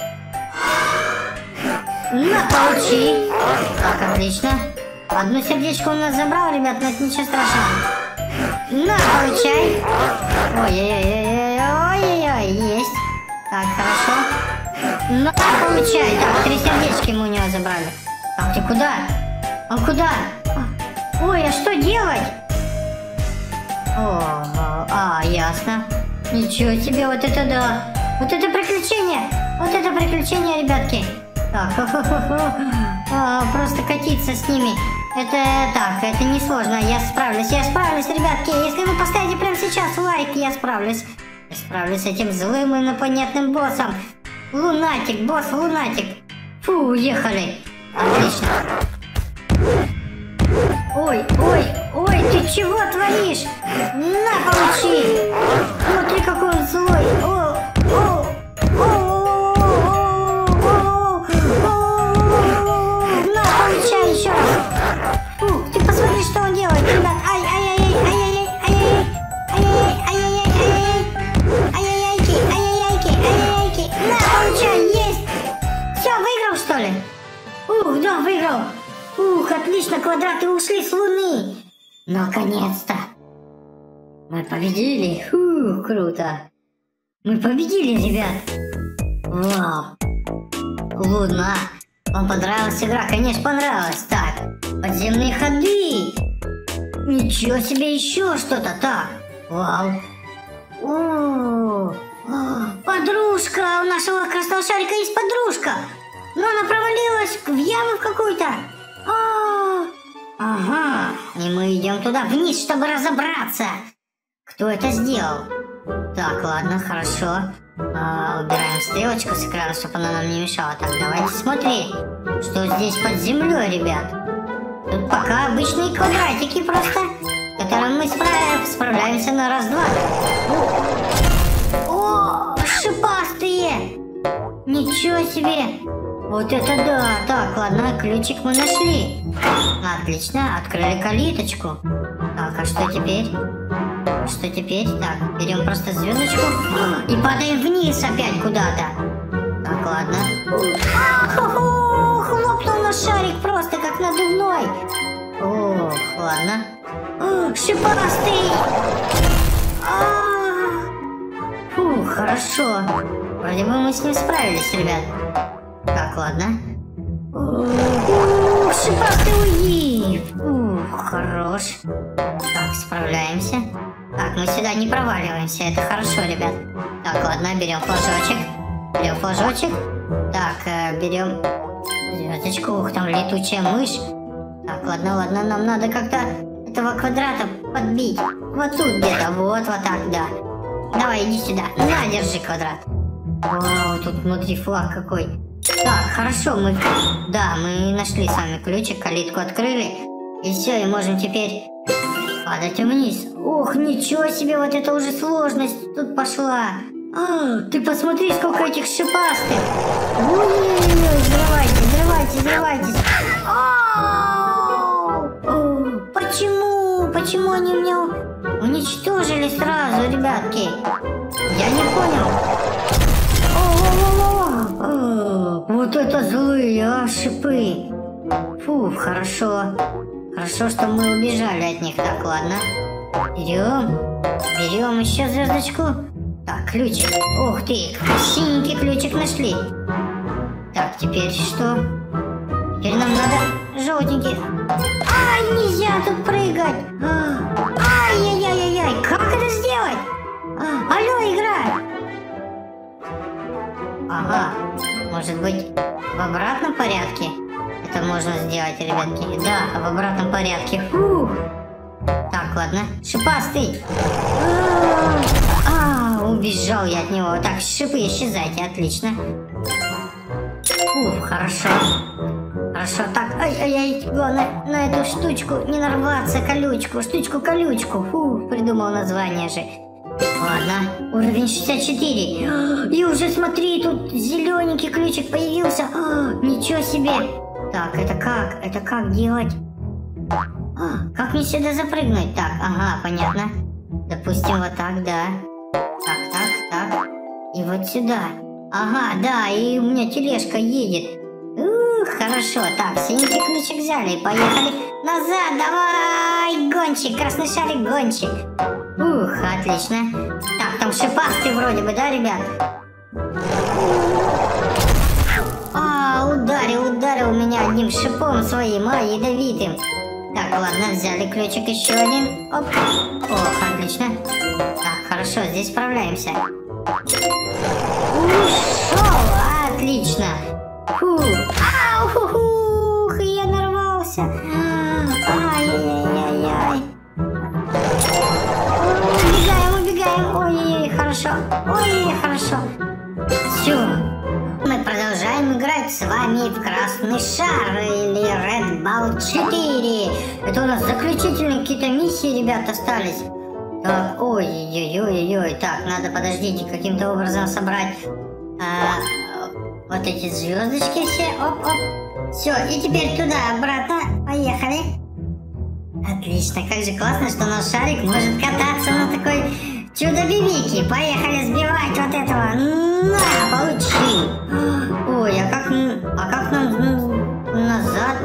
На, получи. Так, отлично. Одну сердечко у нас забрал, ребят, но это ничего страшного. На, получай. Ой-ой-ой-ой-ой-ой, есть. Так, хорошо. На, получай. Так, три сердечки мы у него забрали. Так, ты куда? А куда? Ой, а что делать? О, а, ясно. Ничего себе, вот это да. Вот это приключение. Вот это приключение, ребятки. Так, а, просто катиться с ними. Это так, это несложно. Я справлюсь, я справлюсь, ребятки. Если вы поставите прямо сейчас лайк, я справлюсь. Я справлюсь с этим злым инопланетным боссом. Лунатик, босс Лунатик. Фу, уехали. Отлично. Ой, ой, ой, ты чего творишь? На, получи. Смотри, какой он злой. О, о, Я выиграл! Ух, отлично, квадраты ушли с Луны! Наконец-то! Мы победили! Фу, круто! Мы победили, ребят! Вау! Луна! Вам понравилась игра? Конечно, понравилась! Так, подземные ходы! Ничего себе, еще что-то! Так, вау! О, подружка! У нашего красного шарика есть подружка! Но она провалилась в яму в какую-то! А, ага, и мы идем туда вниз, чтобы разобраться, кто это сделал. Так, ладно, хорошо. А, убираем стрелочку с экрана, чтобы она нам не мешала. Так, давайте смотреть, что здесь под землей, ребят. Тут пока обычные квадратики просто, с которыми мы справ... справляемся на раз-два. О, шипастые! Ничего себе! Вот это да! Так, ладно, ключик мы нашли. Отлично, открыли калиточку. Так, а что теперь? Что теперь? Так, берем просто звездочку и падаем вниз опять куда-то. Так, ладно. А-ху-ху! Хлопнул наш шарик просто как надувной. Ох, ладно. О, шипастый! А-а-а! Фу, хорошо. Вроде бы мы с ним справились, ребят. Так, ладно. Ух, шипастый, уйди! Ух, хорош. Так, справляемся. Так, мы сюда не проваливаемся, это хорошо, ребят. Так, ладно, берем флажочек. Берем флажочек. Так, э, берем звездочку. Ух, там летучая мышь. Так, ладно, ладно, нам надо как-то этого квадрата подбить. Вот тут где-то, вот, вот так, да. Давай, иди сюда. На, держи квадрат. Вау, тут внутри флаг какой. Так, хорошо, мы... Да, мы нашли с вами ключик, калитку открыли. И все, и можем теперь падать вниз. Ох, ничего себе, вот это уже сложность тут пошла. А, ты посмотри, сколько этих шипастых. Ой-ой-ой, взрывайтесь, взрывайтесь, взрывайтесь. Почему? Почему они меня уничтожили сразу, ребятки? Я не понял. О, вот это злые, а, шипы. Фу, хорошо. Хорошо, что мы убежали от них. Так, ладно. Берем. Берем еще звездочку. Так, ключик. Ух ты, синенький ключик нашли. Так, теперь что? Теперь нам надо желтенький. Ай, нельзя тут прыгать. Ай-яй-яй-яй-яй. Как это сделать? А, алло, игра. Ага, может быть, в обратном порядке это можно сделать, ребятки? Да, в обратном порядке. Фу. Так, ладно. Шипастый. А, убежал я от него. Так, шипы, исчезайте, отлично. Фу, хорошо. Хорошо, так, ай-ай-ай, главное на эту штучку не нарваться, колючку, штучку-колючку. Фу, придумал название же. Ладно, уровень шестьдесят четыре. И уже смотри, тут зелененький ключик появился. А, ничего себе. Так, это как? Это как делать? А, как мне сюда запрыгнуть? Так, ага, понятно. Допустим, вот так, да. Так, так, так. И вот сюда. Ага, да, и у меня тележка едет. Ух, хорошо. Так, синенький ключик взяли и поехали назад. Давай, гонщик, красный шарик, гонщик. Ух, отлично. Так, там шипастый вроде бы, да, ребят? А, ударил, ударил меня одним шипом своим, а, ядовитым. Так, ладно, взяли ключик еще один. Оп. Ох, отлично. Так, хорошо, здесь справляемся. Ушел, отлично. Фу. Ау, ху -ху, я нарвался. Ай-яй-яй-яй. Убегаем, убегаем. Ой-ой-ой, хорошо. Ой, хорошо. Все. Мы продолжаем играть с вами в красный шар или Red Ball четыре. Это у нас заключительные какие-то миссии, ребята, остались. Так, ой-ой-ой-ой-ой. Так, надо, подождите, каким-то образом собрать а, вот эти звездочки все. Оп-оп. Все, и теперь туда, обратно. Поехали. Отлично, как же классно, что наш шарик может кататься на такой чудо-бибики. Поехали сбивать вот этого. На, получи. Ой, а как, а как нам назад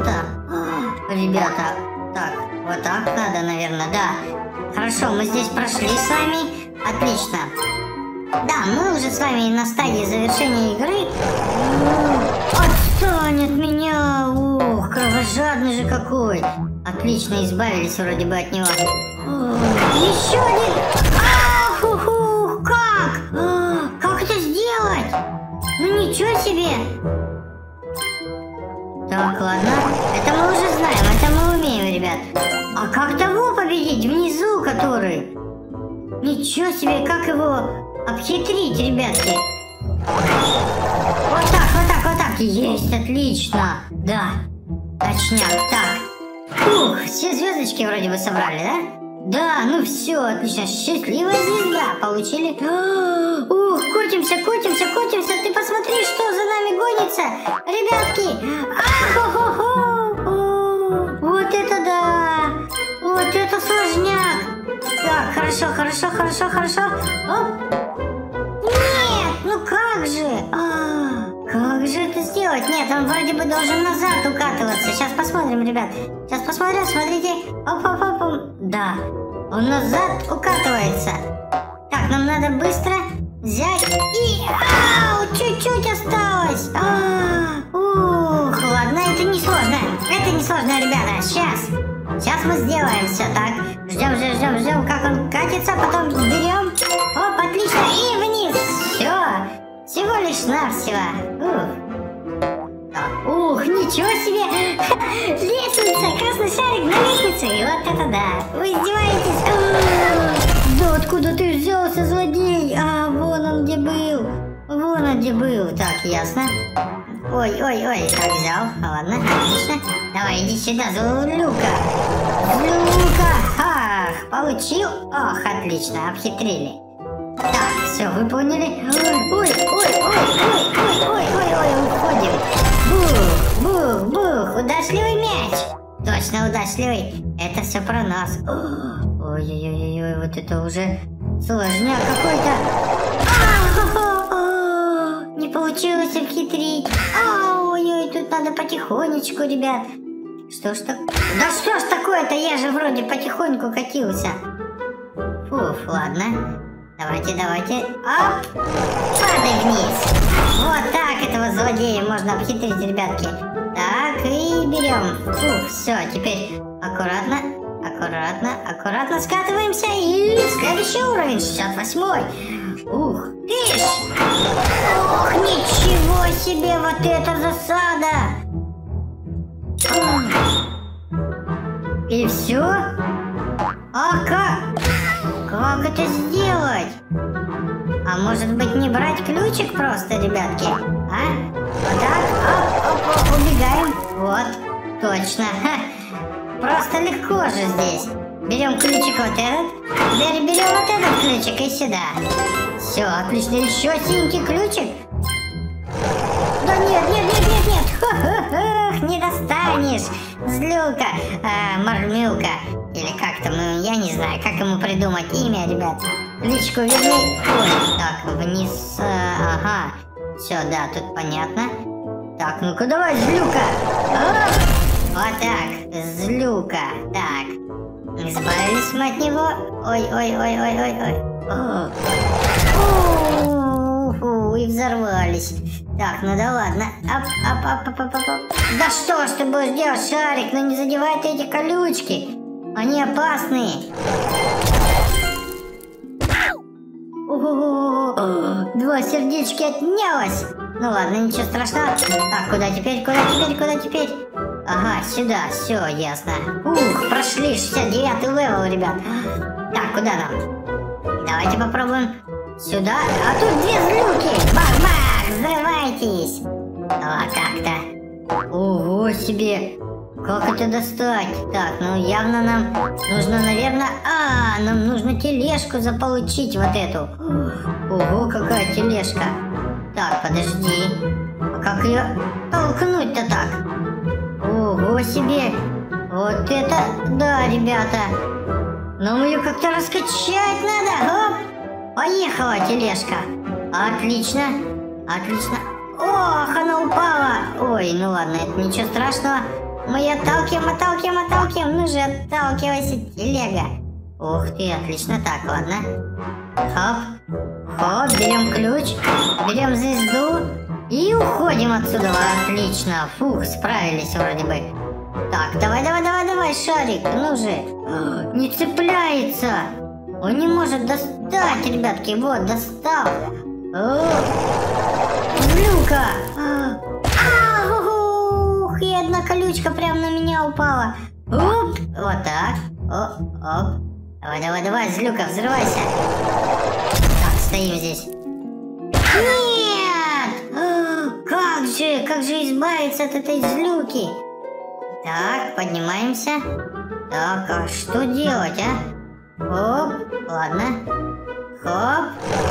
ребята. Так, вот так надо, наверное, да. Хорошо, мы здесь прошли с вами. Отлично. Да, мы уже с вами на стадии завершения игры. Отстань от меня! Ух, кровожадный же какой! Отлично, избавились вроде бы от него. Еще один! Ах, ух, ух, как? А, как это сделать? Ну ничего себе! Так, ладно. Это мы уже знаем, это мы умеем, ребят. А как того победить внизу, который? Ничего себе, как его обхитрить, ребятки? Вот так, вот так, вот так. Есть, отлично. Да, точняк. Так. Ух, все звездочки вроде бы собрали, да? Да, ну все, отлично. Счастливая звезда получили. Ух, котимся, котимся, котимся. Ты посмотри, что за нами гонится. Ребятки. Ах-хо-хо-хо. Вот это да. Вот это сложняк. Так, хорошо, хорошо, хорошо, хорошо. Оп. Нет, ну как же? А, как же это сделать? Нет, он вроде бы должен назад укатываться. Сейчас посмотрим, ребят. Сейчас посмотрим, смотрите. Оп-оп-оп. Да, он назад укатывается. Так, нам надо быстро взять и... Ау, чуть-чуть осталось. А, ух, ладно, это не сложно. Это не сложно, ребята. Сейчас. Сейчас мы сделаем все так. Ждем, ждем, ждем, ждем, как он катится. Потом берем. Оп, отлично. И вниз. Все. Всего лишь навсего. Ух. Ух, ничего себе. Лестница. Красный шарик на лестнице. И вот это да. Вы издеваетесь. Да откуда ты взялся, злодей? А, вон он где был. Вон он где был. Так, ясно. Ой, ой, ой, так взял. Ладно, отлично. Давай, иди сюда, злюка. Злюка. Ах, получил. Ох, отлично, обхитрили. Так, все, выполнили. Ой, ой, ой, ой, ой, ой, ой, ой, уходим. Бух, бух, бух, удачливый мяч. Точно удачливый. Это все про нас. Ой-ой-ой, вот это уже сложняк какой-то. Не получилось обхитрить. Ой-ой, тут надо потихонечку, ребят. Что ж так? Да что ж такое-то? Я же вроде потихоньку катился. Фуф, ладно. Давайте, давайте. Оп! Падай вниз. Вот так этого злодея можно обхитрить, ребятки. Так, и берем. Фух, все, теперь аккуратно, аккуратно, аккуратно скатываемся. И следующий уровень, шестьдесят восьмой. Ух, тыщ! Ох, ничего себе, вот это засада! И все? А как? Как это сделать? А может быть не брать ключик просто, ребятки? А? Вот так, оп, оп, оп, убегаем. Вот, точно. Ха. Просто легко же здесь. Берем ключик вот этот. Теперь берем вот этот ключик и сюда. Все, отлично. Еще синенький ключик. Да нет, нет, нет, нет, нет. Хо-хо-хо, не достанешь. Злюка, а, мормилка. Или как там, я не знаю, как ему придумать имя, ребят. Кличку верни. Ой, так, вниз. А, ага. Все, да, тут понятно. Так, ну-ка давай, Злюка. Оп. Вот так, Злюка. Так. Избавились мы от него. Ой, ой, ой, ой, ой, ой. О, и взорвались. Так, ну да ладно. Оп, оп, оп, оп, оп, оп. Да что ж ты будешь делать, Шарик? Ну не задевай ты эти колючки. Они опасные. О-о-о-о. Два сердечки отнялось. Ну ладно, ничего страшного. Так, куда теперь, куда теперь, куда теперь? Ага, сюда, все, ясно. Ух, прошли шестьдесят девятый левел, ребят. Так, куда нам? Давайте попробуем сюда. А тут две злюки. Бах-бах, взрывайтесь. Вот так-то. Ого себе. Как это достать? Так, ну явно нам нужно, наверное... А, нам нужно тележку заполучить вот эту. Ого, какая тележка. Так, подожди. А как ее толкнуть-то так? Ого себе. Вот это да, ребята. Нам ее как-то раскачать надо. Оп. Поехала тележка. Отлично. Отлично. Ох, она упала. Ой, ну ладно, это ничего страшного. Мы отталкиваем, отталкиваем, отталкиваем. Ну же, отталкивайся, телега. Ух ты, отлично. Так, ладно. Хоп. Хоп, берем ключ. Берем звезду. И уходим отсюда. Отлично. Фух, справились вроде бы. Так, давай, давай, давай, давай, шарик. Ну же. Не цепляется. Он не может достать, ребятки. Вот, достал. Злюка. Ух, и одна колючка прям на меня упала. Оп, вот так. Оп, оп. Давай, давай, давай, Злюка, взрывайся. Так, стоим здесь. Нет! Как же, как же избавиться от этой Злюки? Так, поднимаемся. Так, а что делать, а? Оп, ладно. Хоп.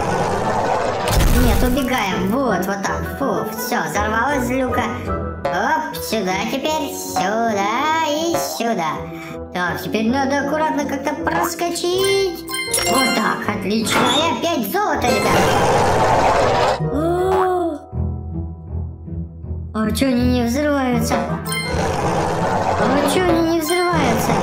Нет, убегаем. Вот, вот так. Фу, все, взорвалась Злюка. Оп, сюда теперь, сюда и сюда. Так, теперь надо аккуратно как-то проскочить. Вот так, отлично. И опять золото, ребят. А чё они не взрываются? А чё они не взрываются?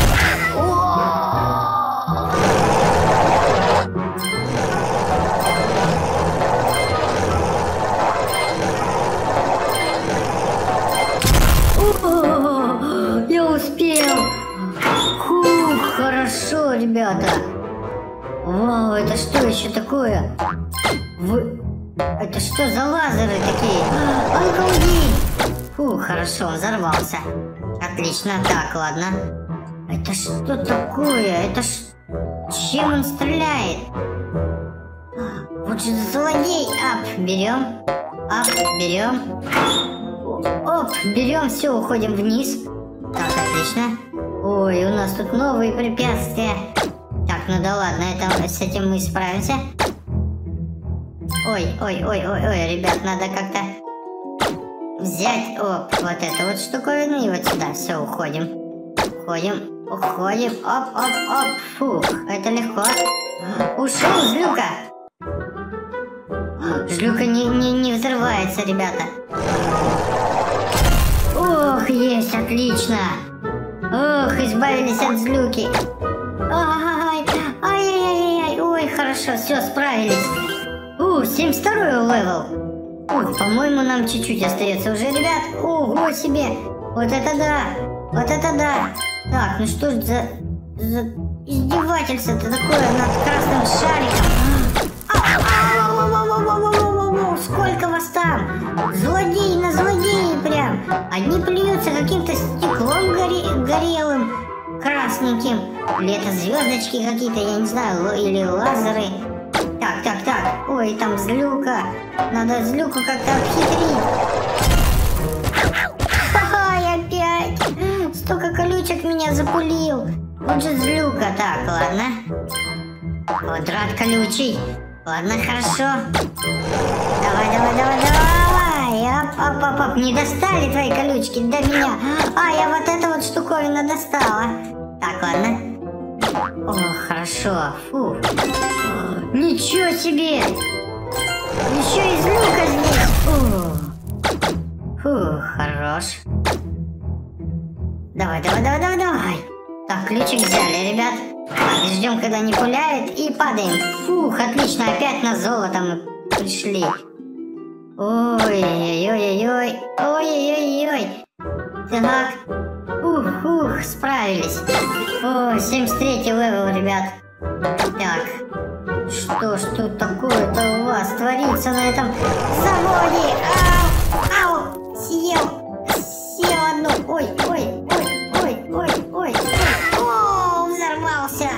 Я успел. Фух, хорошо, ребята. Вау, это что еще такое? Вы... Это что за лазеры такие? Алкоголь! Фу, хорошо, он взорвался. Отлично, так, ладно. Это что такое? Это ж... Чем он стреляет? Вот же злодей! Ап, берем. Ап, берем. Оп, берем, все, уходим вниз. Так, отлично. Ой, у нас тут новые препятствия. Так, ну да ладно, это, с этим мы справимся. Ой, ой, ой, ой, ой, ребят, надо как-то взять, оп, вот эту вот штуковину и вот сюда. Все, уходим. Уходим, уходим, оп, оп, оп. Фух, это легко. Ушел Злюка. Злюка не, не, не взрывается, ребята. Ох, есть, отлично. Ох, избавились от Злюки. Ай, ай-яй-яй-яй, ой, хорошо, все, справились. Ух, семьдесят второй левел. Ух, по-моему, нам чуть-чуть остается уже, ребят. Ого себе, вот это да, вот это да. Так, ну что ж за, за издевательство-то такое над красным шариком. Сколько вас там? Злодеи на злодеи прям. Одни плюются каким-то стеклом горе горелым, красненьким. Или это звездочки какие-то, я не знаю, или лазеры. Так, так, так. Ой, там Злюка. Надо Злюку как-то обхитрить. Ай, опять. Столько колючек меня запулил. Вот же Злюка. Так, ладно. Квадрат колючий. Ладно, хорошо. Давай, давай, давай, давай. Оп, оп, оп, оп. Не достали твои колючки до меня. А, я вот эту вот штуковину достала. Так, ладно. О, хорошо. Фу. Ничего себе. Еще и Злюка здесь. Фу. Фу, хорош. Давай, давай, давай, давай, давай. Так, ключик взяли, ребят. Так, ждем, когда не пуляет, и падаем. Фух, отлично, опять на золото мы пришли. Ой-ой-ой-ой-ой. Ой-ой-ой-ой. Так. Ух, ух, справились. О, семьдесят третий левел, ребят. Так. Что ж тут такое-то у вас творится на этом заводе? Ау! Ау! Съел! Съел одну! Ой, ой, ой, ой, ой, ой, ой! О, взорвался!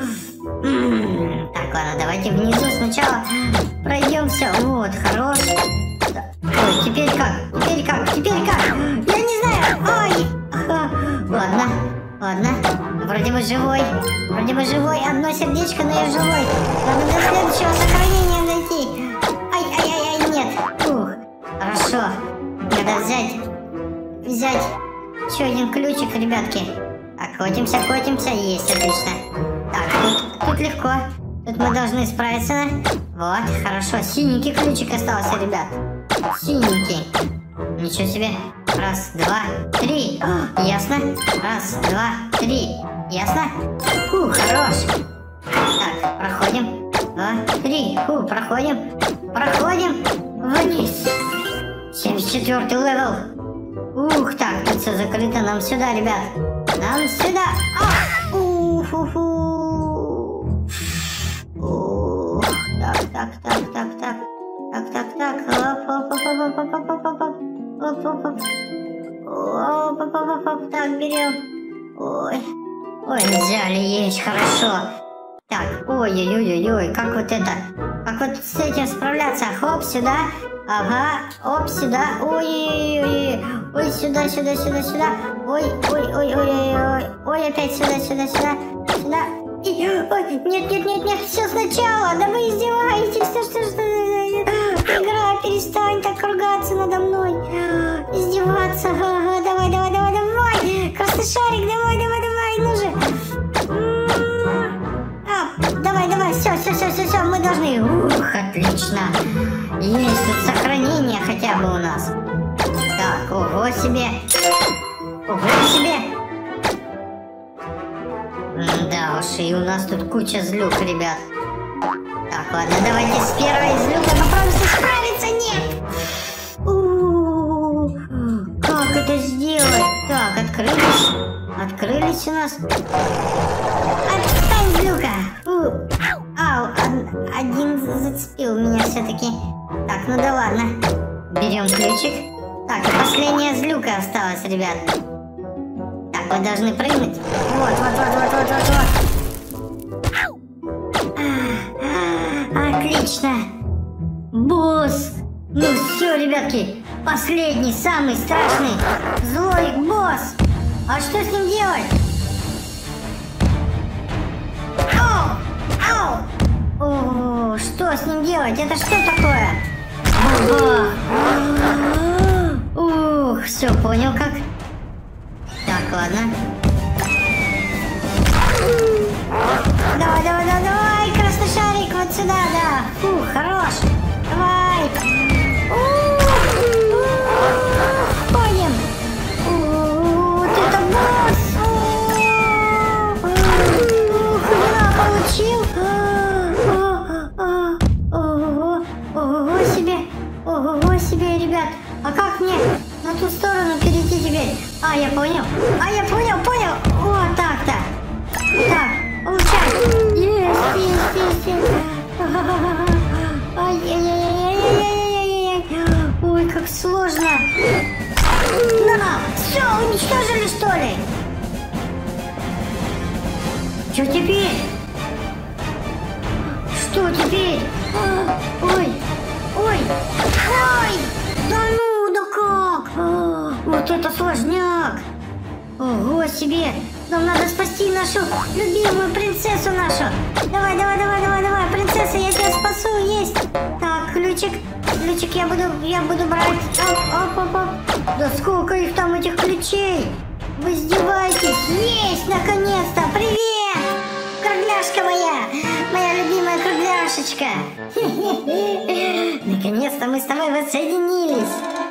Так, ладно, давайте внизу сначала пройдемся. Вот, хорош. Ой, теперь как? Теперь как? Теперь как? Я не знаю! Ой! Ладно, ладно. Вроде бы живой. Вроде бы живой. Одно сердечко, но я живой. Надо до следующего сохранения дойти. Ай-ай-ай-ай, нет. Ух, хорошо. Надо взять... Взять еще один ключик, ребятки. Так, котимся, котимся. Есть, отлично. Так, тут, тут легко. Тут мы должны справиться. Вот, хорошо. Синенький ключик остался, ребят. Синенький. Ничего себе. Раз, два, три. О, ясно. Раз, два, три. Ясно? Фу, хорош. Так, проходим. Два, три. Фу, проходим. Проходим вниз. семьдесят четвёртый левел. Ух, так, тут все закрыто. Нам сюда, ребят. Нам сюда. А! Ух-ху-ху. Ух, так, так, так, так, так. Так, так, так. Оп, оп, оп, оп, оп, оп, оп, оп, оп. Оп, оп, оп. Оп, оп, оп, оп, оп. Так, берем. Ой. Ой, взяли, есть, хорошо. Так, ой-ой-ой-ой, как вот это? Как вот с этим справляться? Хоп, сюда. Ага, оп, сюда. Ой-ой-ой-ой. Ой, сюда, сюда, сюда, сюда. Ой, ой, ой, ой, ой, ой. Ой, опять сюда, сюда, сюда. Сюда. И, ой, нет, нет, нет, нет, все сначала. Да вы издеваетесь. Что, что, что? Игра, перестань так ругаться надо мной. Издеваться. Ага, давай, давай, давай, давай. Красный шарик, давай, давай, давай. Ну же. А, давай, давай, все, все, все, все, все, мы должны. Ух, отлично. Есть тут сохранение хотя бы у нас. Так, ого себе. Ого себе. Да уж, и у нас тут куча злюк, ребят. Так, ладно, давайте с первой злюкой попробуем справиться. Нет. У-у-у, как это сделать? Так, открылись. Открылись у нас. Отстань, злюка. У. Ау, од- один зацепил меня все-таки. Так, ну да ладно. Берем ключик. Так, и последняя злюка осталась, ребят. Так, вы должны прыгнуть. Вот, вот, вот, вот, вот, вот, вот. А, отлично. Босс. Ну все, ребятки. Последний, самый страшный, злой босс. А что с ним делать? Ау! Ау! О, что с ним делать? Это что такое? Ух, все, понял как. Так, ладно. Давай, давай, давай, давай, красный шарик, вот сюда, да. Фу, хорош. Давай. Ходим. Вот это босс. Ух, получил. Ого себе. Ого себе, ребят. А как мне на ту сторону перейти теперь? А, я понял. А, я понял, понял. Вот так-то. Так, получай. Есть, есть, есть, есть. Ай-яй-яй-яй-яй-яй-яй-яй. Ой, как сложно. На, все, уничтожили, что ли? Что теперь? Что теперь? Ой, ой, ой. Да ну, да как? Вот это сложняк. Ого себе. Нам надо спасти нашу любимую принцессу нашу. Давай, давай, давай, давай, давай. Принцесса, я тебя спасу. Есть. Так, ключик. Ключик я буду, я буду брать. Оп, оп, оп, оп. Да сколько их там, этих ключей? Вы издеваетесь. Есть, наконец-то. Привет. Кругляшка моя. Моя любимая кругляшечка. Наконец-то мы с тобой воссоединились.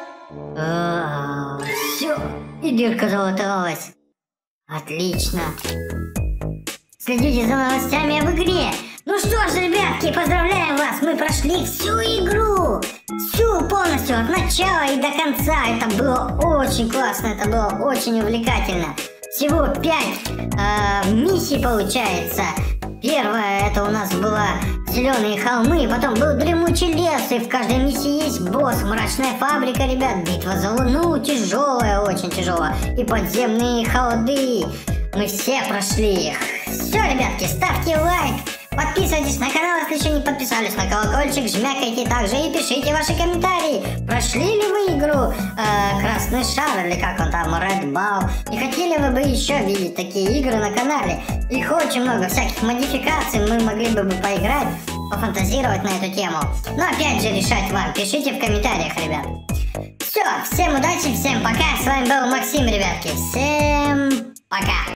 Все. И дырка залаталась. Отлично. Следите за новостями об игре. Ну что ж, ребятки, поздравляем вас. Мы прошли всю игру. Всю полностью, от начала и до конца. Это было очень классно, это было очень увлекательно. Всего пять э, миссий получается. Первая, это у нас была зеленые холмы, потом был дремучий лес, и в каждой миссии есть босс, мрачная фабрика, ребят, битва за луну, тяжелая, очень тяжелая, и подземные холоды. Мы все прошли их. Все, ребятки, ставьте лайк, подписывайтесь на канал, если еще не подписались, на колокольчик жмякайте также и пишите ваши комментарии. Прошли ли вы игру э, Красный шар, или как он там, Red Ball? И хотели вы бы еще видеть такие игры на канале? Их очень много, всяких модификаций, мы могли бы поиграть, пофантазировать на эту тему. Но опять же решать вам, пишите в комментариях, ребят. Все, всем удачи, всем пока, с вами был Максим, ребятки, всем пока.